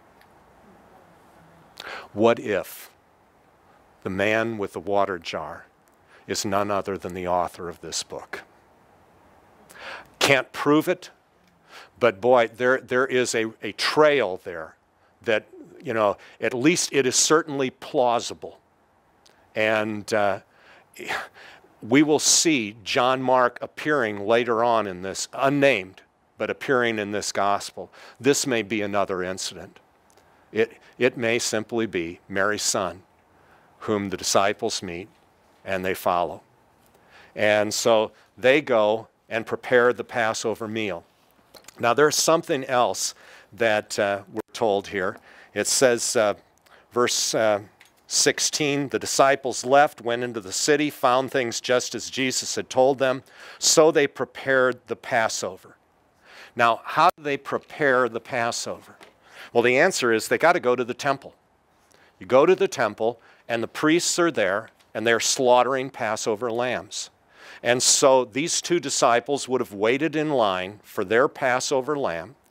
What if the man with the water jar is none other than the author of this book? Can't prove it, but boy, there is a trail there that, at least it is certainly plausible. And we will see John Mark appearing later on in this, unnamed, but appearing in this gospel. This may be another incident. It may simply be Mary's son, whom the disciples meet and they follow. And so they go and prepare the Passover meal. Now there's something else that we're told here. It says, verse 16, the disciples left, went into the city, found things just as Jesus had told them, so they prepared the Passover. Now, how do they prepare the Passover? Well, the answer is they got to go to the temple. You go to the temple, and the priests are there, and they're slaughtering Passover lambs. And so these 2 disciples would have waited in line for their Passover lamb.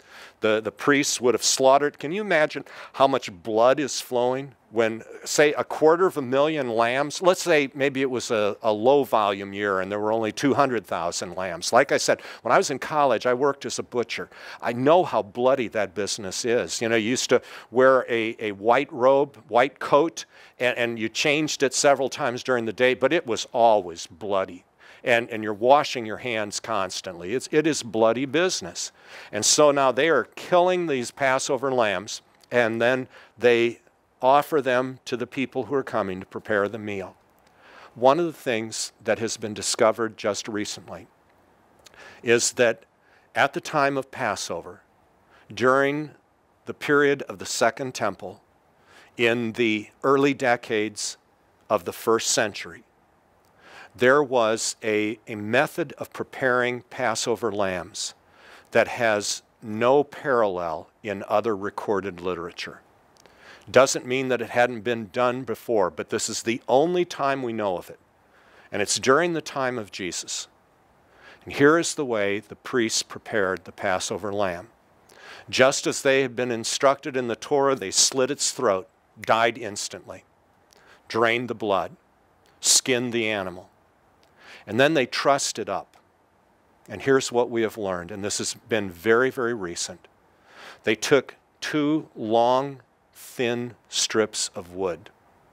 the priests would have slaughtered. Can you imagine how much blood is flowing when, say, 250,000 lambs, let's say maybe it was a low volume year and there were only 200,000 lambs. Like I said, when I was in college, I worked as a butcher. I know how bloody that business is. You know, you used to wear a white robe, white coat, and you changed it several times during the day, but it was always bloody. And you're washing your hands constantly. It is bloody business. And so now they are killing these Passover lambs, and then they offer them to the people who are coming to prepare the meal. One of the things that has been discovered just recently is that at the time of Passover, during the period of the Second Temple, in the early decades of the first century, there was a method of preparing Passover lambs that has no parallel in other recorded literature. Doesn't mean that it hadn't been done before, but this is the only time we know of it. And it's during the time of Jesus. And here is the way the priests prepared the Passover lamb. Just as they had been instructed in the Torah, they slit its throat, died instantly, drained the blood, skinned the animal, and then they trussed it up. And here's what we have learned, and this has been very, very recent. They took 2 long, thin strips of wood,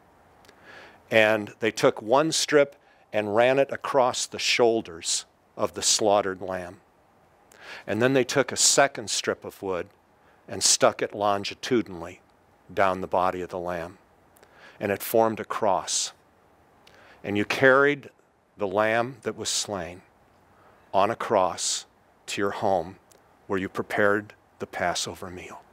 and they took one strip and ran it across the shoulders of the slaughtered lamb. And then they took a second strip of wood and stuck it longitudinally down the body of the lamb. And it formed a cross. And you carried the lamb that was slain on a cross to your home where you prepared the Passover meal.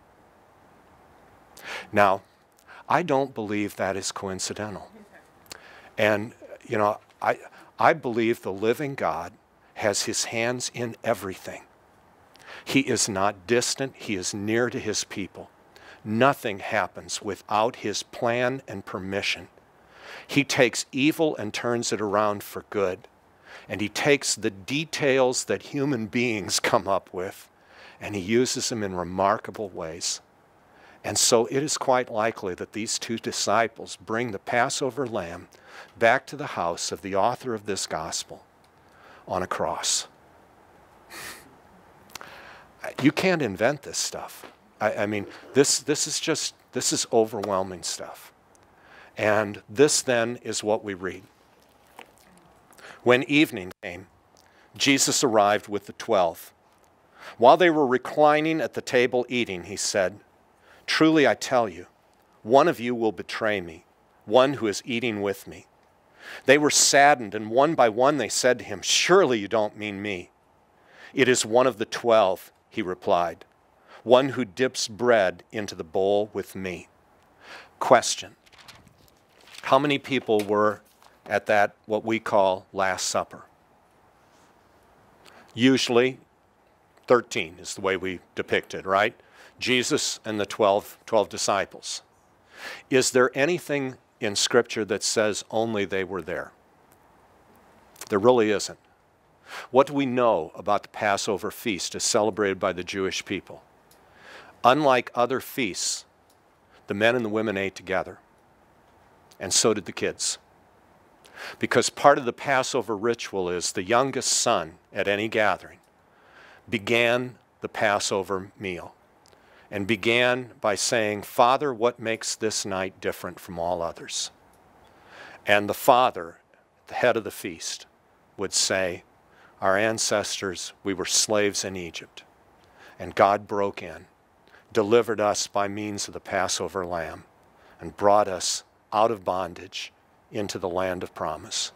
Now, I don't believe that is coincidental. And, you know, I believe the living God has his hands in everything. He is not distant. He is near to his people. Nothing happens without his plan and permission. He takes evil and turns it around for good. And he takes the details that human beings come up with, and he uses them in remarkable ways. And so it is quite likely that these 2 disciples bring the Passover lamb back to the house of the author of this gospel on a cross. You can't invent this stuff. I mean, this is overwhelming stuff. And this then is what we read. When evening came, Jesus arrived with the 12. While they were reclining at the table eating, he said, "Truly I tell you, one of you will betray me, one who is eating with me." They were saddened, and one by one they said to him, "Surely you don't mean me." "It is one of the 12, he replied, "one who dips bread into the bowl with me." Question. How many people were at that, what we call, Last Supper? Usually 13 is the way we depict it, right? Jesus and the 12 disciples. Is there anything in Scripture that says only they were there? There really isn't. What do we know about the Passover feast as celebrated by the Jewish people? Unlike other feasts, the men and the women ate together. And so did the kids. Because part of the Passover ritual is the youngest son at any gathering began the Passover meal and began by saying, "Father, what makes this night different from all others?" And the father, the head of the feast, would say, "Our ancestors, we were slaves in Egypt, and God broke in, delivered us by means of the Passover lamb, and brought us out of bondage into the land of promise."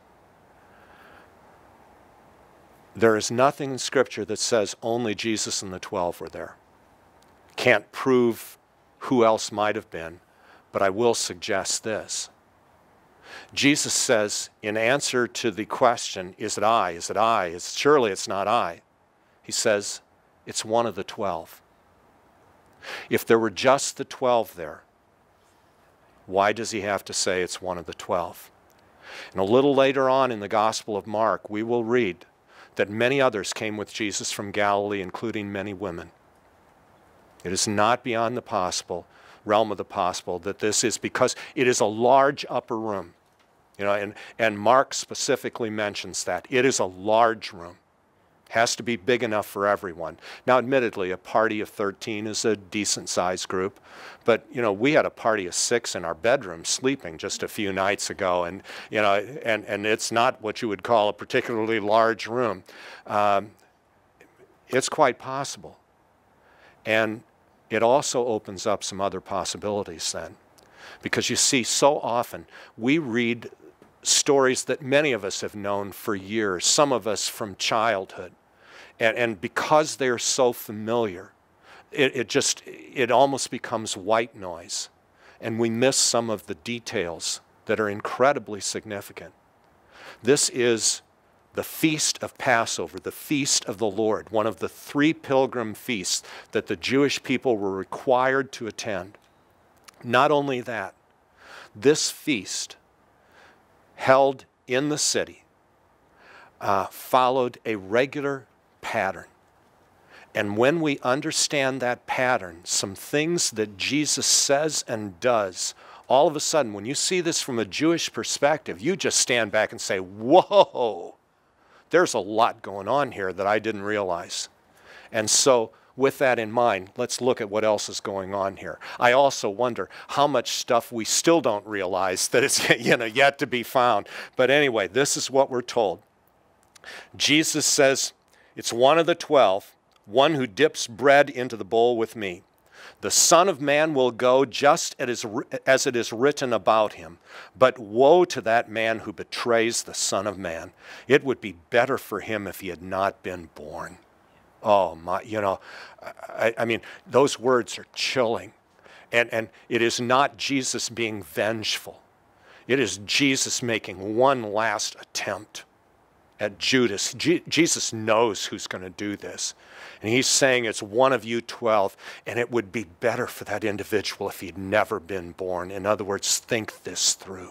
There is nothing in Scripture that says only Jesus and the 12 were there. Can't prove who else might have been, but I will suggest this. Jesus says, in answer to the question, "Is it I? Is it I? Surely it's not I." He says, "It's one of the 12. If there were just the 12 there, why does he have to say it's one of the 12? And a little later on in the Gospel of Mark, we will read that many others came with Jesus from Galilee, including many women. It is not beyond the possible, realm of the possible, that this is, because it is a large upper room. You know, and Mark specifically mentions that. It is a large room. Has to be big enough for everyone. Now, admittedly, a party of 13 is a decent-sized group, but you know, we had a party of 6 in our bedroom sleeping just a few nights ago, and you know, and it's not what you would call a particularly large room. It's quite possible, and it also opens up some other possibilities then, because you see, so often we read stories that many of us have known for years, some of us from childhood. And because they're so familiar, it almost becomes white noise. And we miss some of the details that are incredibly significant. This is the Feast of Passover, the Feast of the Lord, one of the 3 pilgrim feasts that the Jewish people were required to attend. Not only that, this feast held in the city followed a regular pattern. And when we understand that pattern, some things that Jesus says and does, all of a sudden, when you see this from a Jewish perspective, you just stand back and say, whoa, there's a lot going on here that I didn't realize. And so, with that in mind, let's look at what else is going on here. I also wonder how much stuff we still don't realize that is yet to be found. But anyway, this is what we're told. Jesus says, it's one of the 12, one who dips bread into the bowl with me. The Son of Man will go just as it is written about him. But woe to that man who betrays the Son of Man. It would be better for him if he had not been born. Oh my, you know, I mean, those words are chilling. And it is not Jesus being vengeful. It is Jesus making one last attempt at Judas. Jesus knows who's going to do this. And he's saying it's one of you 12, and it would be better for that individual if he'd never been born. In other words, think this through.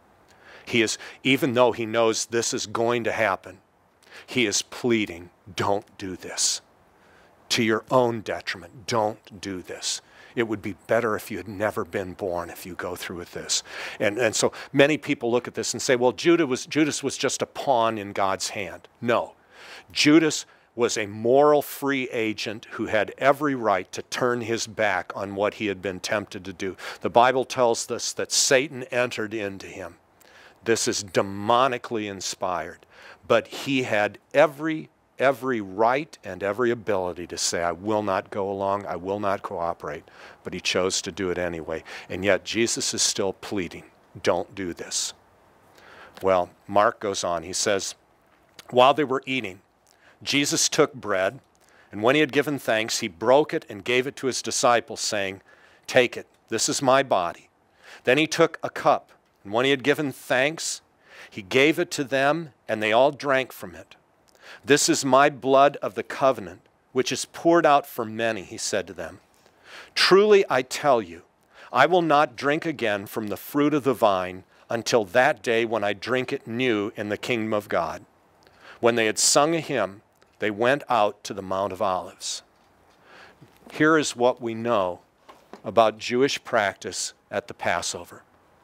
He is, even though he knows this is going to happen, he is pleading, don't do this. To your own detriment, don't do this. It would be better if you had never been born if you go through with this. And so many people look at this and say, well, Judas was just a pawn in God's hand. No. Judas was a moral free agent who had every right to turn his back on what he had been tempted to do. The Bible tells us that Satan entered into him. This is demonically inspired. But he had every right and every ability to say, I will not go along, I will not cooperate. But he chose to do it anyway. And yet Jesus is still pleading, don't do this. Well, Mark goes on. He says, while they were eating, Jesus took bread, and when he had given thanks, he broke it and gave it to his disciples, saying, take it, this is my body. Then he took a cup, and when he had given thanks, he gave it to them, and they all drank from it. This is my blood of the covenant, which is poured out for many, he said to them. Truly I tell you, I will not drink again from the fruit of the vine until that day when I drink it new in the kingdom of God. When they had sung a hymn, they went out to the Mount of Olives. Here is what we know about Jewish practice at the Passover.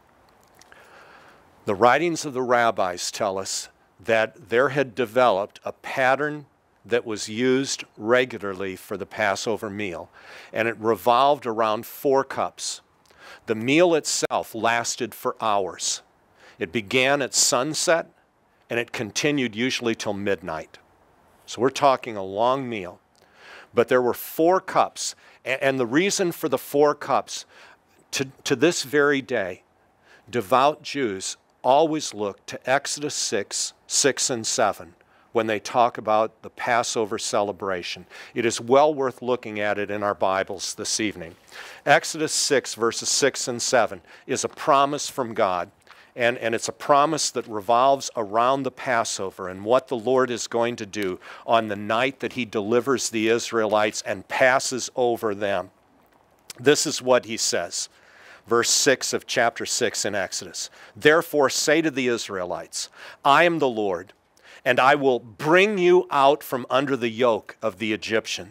The writings of the rabbis tell us that there had developed a pattern that was used regularly for the Passover meal, and it revolved around 4 cups. The meal itself lasted for hours. It began at sunset, and it continued usually till midnight. So we're talking a long meal. But there were 4 cups, and the reason for the 4 cups, to this very day, devout Jews always look to Exodus 6 and 7 when they talk about the Passover celebration. It is well worth looking at it in our Bibles this evening. Exodus 6, verses 6 and 7 is a promise from God, and it's a promise that revolves around the Passover and what the Lord is going to do on the night that he delivers the Israelites and passes over them. This is what he says. Verse 6 of chapter 6 in Exodus. Therefore say to the Israelites, I am the Lord, and I will bring you out from under the yoke of the Egyptians.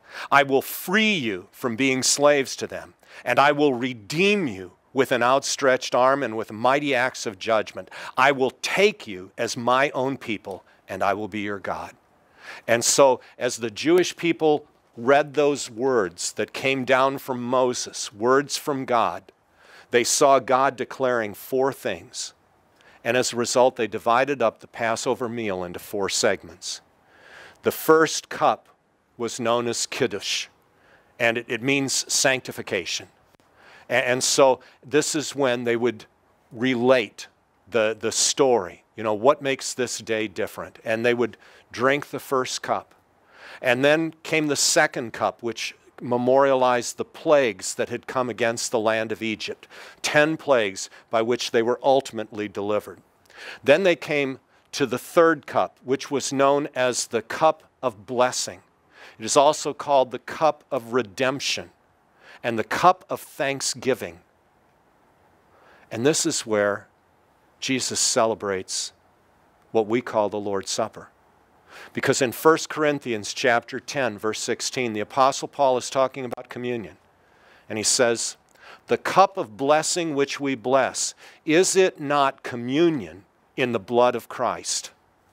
I will free you from being slaves to them, and I will redeem you with an outstretched arm and with mighty acts of judgment. I will take you as my own people, and I will be your God. And so as the Jewish people read those words that came down from Moses, words from God, they saw God declaring 4 things. And as a result, they divided up the Passover meal into 4 segments. The first cup was known as Kiddush, and it means sanctification. And so this is when they would relate the story. You know, what makes this day different? And they would drink the first cup. And then came the second cup, which memorialized the plagues that had come against the land of Egypt. 10 plagues by which they were ultimately delivered. Then they came to the third cup, which was known as the cup of blessing. It is also called the cup of redemption and the cup of thanksgiving. And this is where Jesus celebrates what we call the Lord's Supper. Because in 1 Corinthians chapter 10, verse 16, the Apostle Paul is talking about communion. And he says, the cup of blessing which we bless, is it not communion in the blood of Christ?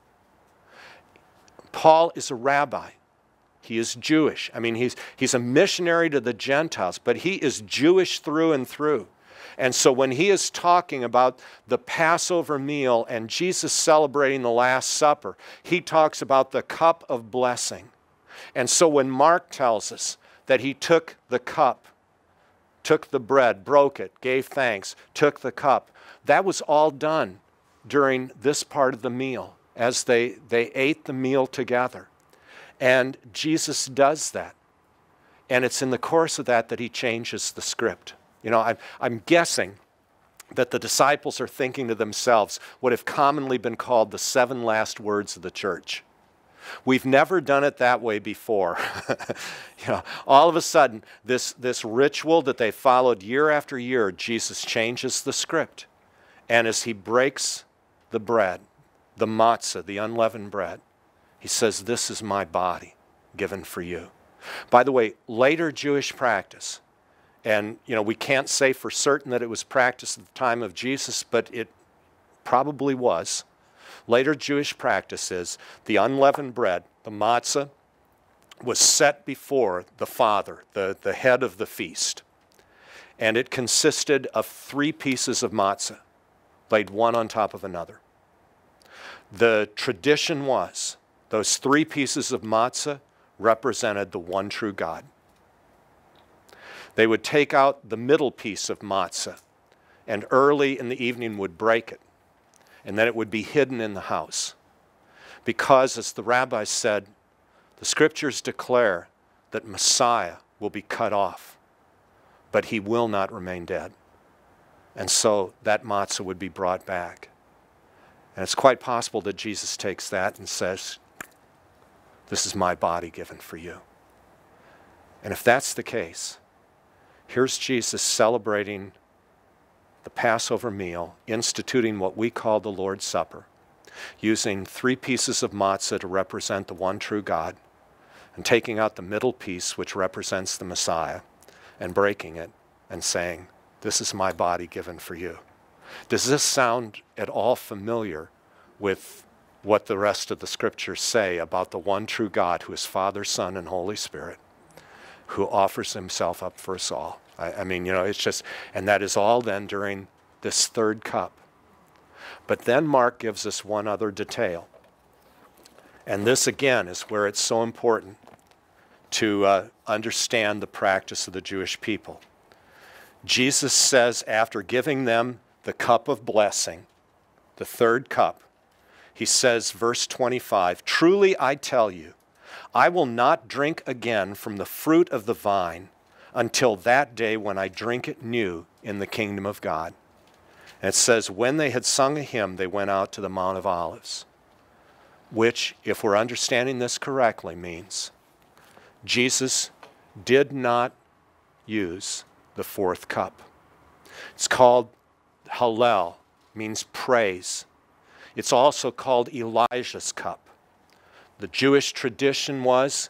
Paul is a rabbi. He is Jewish. I mean, he's a missionary to the Gentiles, but he is Jewish through and through. And so when he is talking about the Passover meal and Jesus celebrating the Last Supper, he talks about the cup of blessing. And so when Mark tells us that he took the cup, took the bread, broke it, gave thanks, took the cup, that was all done during this part of the meal as they ate the meal together. And Jesus does that. And it's in the course of that he changes the script. You know, I'm guessing that the disciples are thinking to themselves what have commonly been called the 7 last words of the church. We've never done it that way before. You know, all of a sudden, this ritual that they followed year after year, Jesus changes the script. And as he breaks the bread, the matzah, the unleavened bread, he says, this is my body given for you. By the way, later Jewish practice, and you know, we can't say for certain that it was practiced at the time of Jesus, but it probably was. Later Jewish practice is the unleavened bread, the matzah, was set before the Father, the head of the feast. And it consisted of 3 pieces of matzah, laid one on top of another. The tradition was those 3 pieces of matzah represented the one true God. They would take out the middle piece of matzah and early in the evening would break it. And then it would be hidden in the house. Because, as the rabbis said, the scriptures declare that Messiah will be cut off, but he will not remain dead. And so that matzah would be brought back. And it's quite possible that Jesus takes that and says, this is my body given for you. And if that's the case, here's Jesus celebrating the Passover meal, instituting what we call the Lord's Supper, using 3 pieces of matzah to represent the one true God, and taking out the middle piece, which represents the Messiah, and breaking it and saying, this is my body given for you. Does this sound at all familiar with what the rest of the scriptures say about the one true God who is Father, Son, and Holy Spirit, who offers himself up for us all? I mean, you know, it's just, and that is all then during this third cup. But then Mark gives us one other detail. And this again is where it's so important to understand the practice of the Jewish people. Jesus says, after giving them the cup of blessing, the third cup, he says, verse 25, truly I tell you, I will not drink again from the fruit of the vine until that day when I drink it new in the kingdom of God. And it says, when they had sung a hymn, they went out to the Mount of Olives, which, if we're understanding this correctly, means Jesus did not use the fourth cup. It's called Hallel, means praise. It's also called Elijah's cup. The Jewish tradition was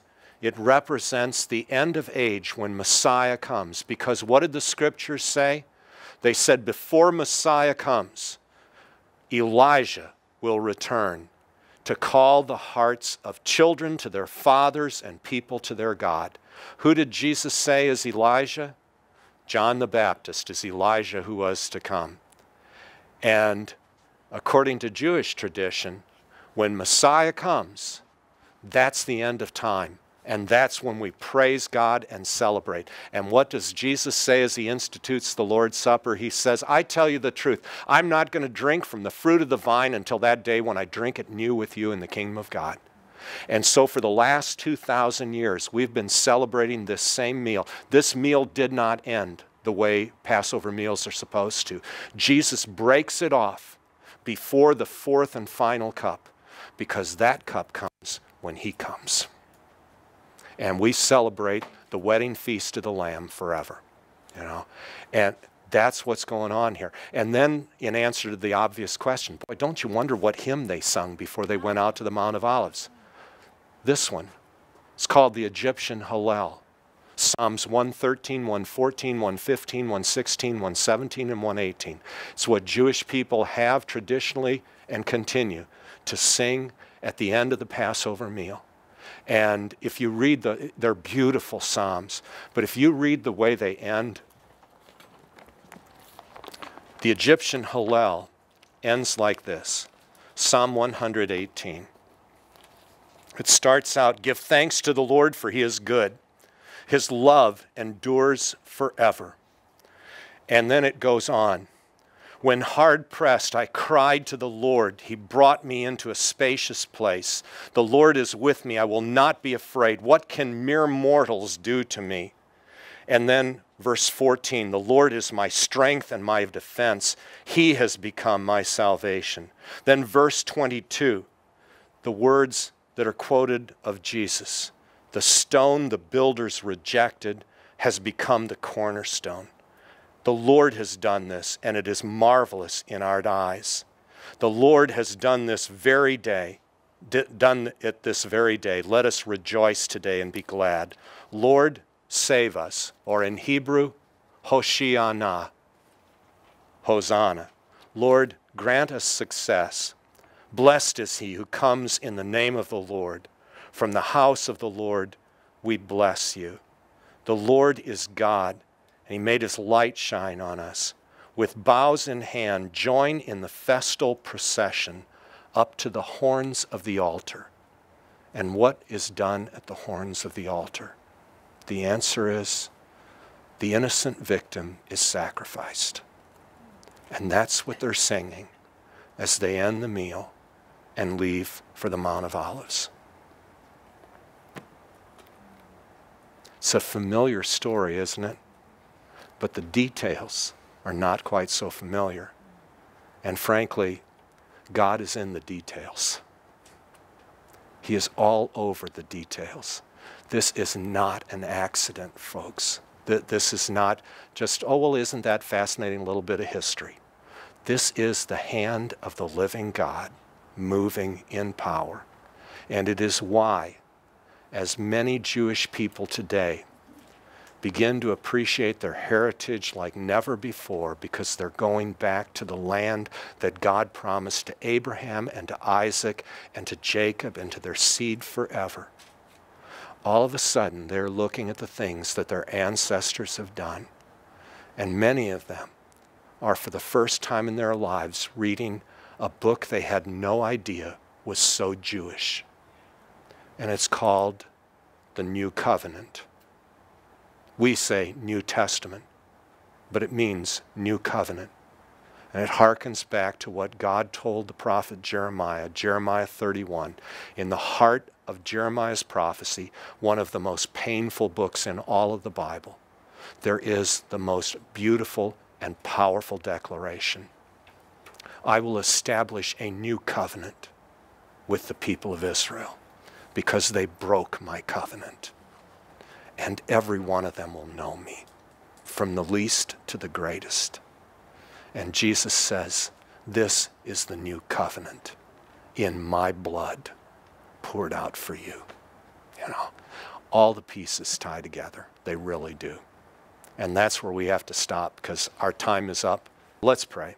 It represents the end of age when Messiah comes. Because what did the scriptures say? They said before Messiah comes, Elijah will return to call the hearts of children to their fathers and people to their God. Who did Jesus say is Elijah? John the Baptist is Elijah who was to come. And according to Jewish tradition, when Messiah comes, that's the end of time. And that's when we praise God and celebrate. And what does Jesus say as he institutes the Lord's Supper? He says, I tell you the truth, I'm not going to drink from the fruit of the vine until that day when I drink it new with you in the kingdom of God. And so for the last 2,000 years, we've been celebrating this same meal. This meal did not end the way Passover meals are supposed to. Jesus breaks it off before the fourth and final cup, because that cup comes when he comes. And we celebrate the wedding feast of the Lamb forever, you know. And that's what's going on here. And then in answer to the obvious question, boy, don't you wonder what hymn they sung before they went out to the Mount of Olives? This one. It's called the Egyptian Hallel. Psalms 113, 114, 115, 116, 117, and 118. It's what Jewish people have traditionally and continue to sing at the end of the Passover meal. And if you read they're beautiful psalms, but if you read the way they end, the Egyptian Hallel ends like this, Psalm 118. It starts out, give thanks to the Lord for he is good. His love endures forever. And then it goes on. When hard pressed, I cried to the Lord. He brought me into a spacious place. The Lord is with me. I will not be afraid. What can mere mortals do to me? And then verse 14, the Lord is my strength and my defense. He has become my salvation. Then verse 22, the words that are quoted of Jesus. The stone the builders rejected has become the cornerstone. The Lord has done this, and it is marvelous in our eyes. The Lord has done this very day, done it this very day. Let us rejoice today and be glad. Lord, save us, or in Hebrew, Hoshiana, Hosanna. Lord, grant us success. Blessed is he who comes in the name of the Lord. From the house of the Lord, we bless you. The Lord is God, and he made his light shine on us. With boughs in hand, join in the festal procession up to the horns of the altar. And what is done at the horns of the altar? The answer is, the innocent victim is sacrificed. And that's what they're singing as they end the meal and leave for the Mount of Olives. It's a familiar story, isn't it? But the details are not quite so familiar. And frankly, God is in the details. He is all over the details. This is not an accident, folks. This is not just, oh, well, isn't that fascinating little bit of history? This is the hand of the living God moving in power. And it is why, as many Jewish people today begin to appreciate their heritage like never before, because they're going back to the land that God promised to Abraham and to Isaac and to Jacob and to their seed forever. All of a sudden, they're looking at the things that their ancestors have done. And many of them are, for the first time in their lives, reading a book they had no idea was so Jewish. And it's called the New Covenant. We say New Testament, but it means New Covenant. And it harkens back to what God told the prophet Jeremiah, Jeremiah 31. In the heart of Jeremiah's prophecy, one of the most painful books in all of the Bible, there is the most beautiful and powerful declaration. I will establish a new covenant with the people of Israel because they broke my covenant. And every one of them will know me, from the least to the greatest. And Jesus says, this is the new covenant in my blood poured out for you. You know, all the pieces tie together. They really do. And that's where we have to stop because our time is up. Let's pray.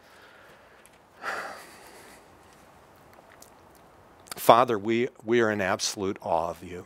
Father, we are in absolute awe of you.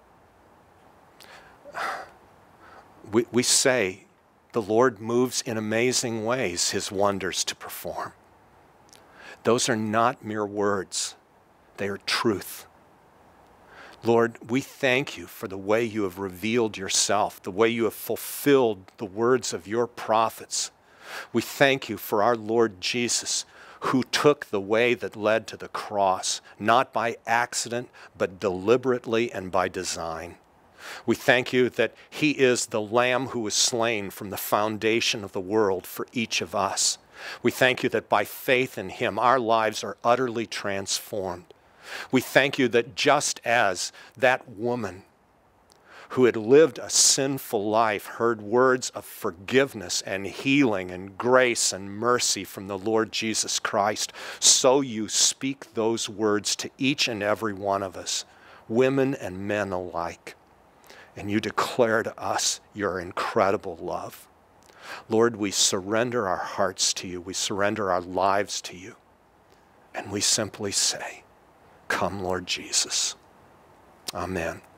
We say the Lord moves in amazing ways his wonders to perform. Those are not mere words. They are truth. Lord, we thank you for the way you have revealed yourself, the way you have fulfilled the words of your prophets. We thank you for our Lord Jesus, who took the way that led to the cross, not by accident, but deliberately and by design. We thank you that he is the Lamb who was slain from the foundation of the world for each of us. We thank you that by faith in him, our lives are utterly transformed. We thank you that just as that woman who had lived a sinful life heard words of forgiveness and healing and grace and mercy from the Lord Jesus Christ, so you speak those words to each and every one of us, women and men alike. And you declare to us your incredible love. Lord, we surrender our hearts to you. We surrender our lives to you. And we simply say, come, Lord Jesus. Amen.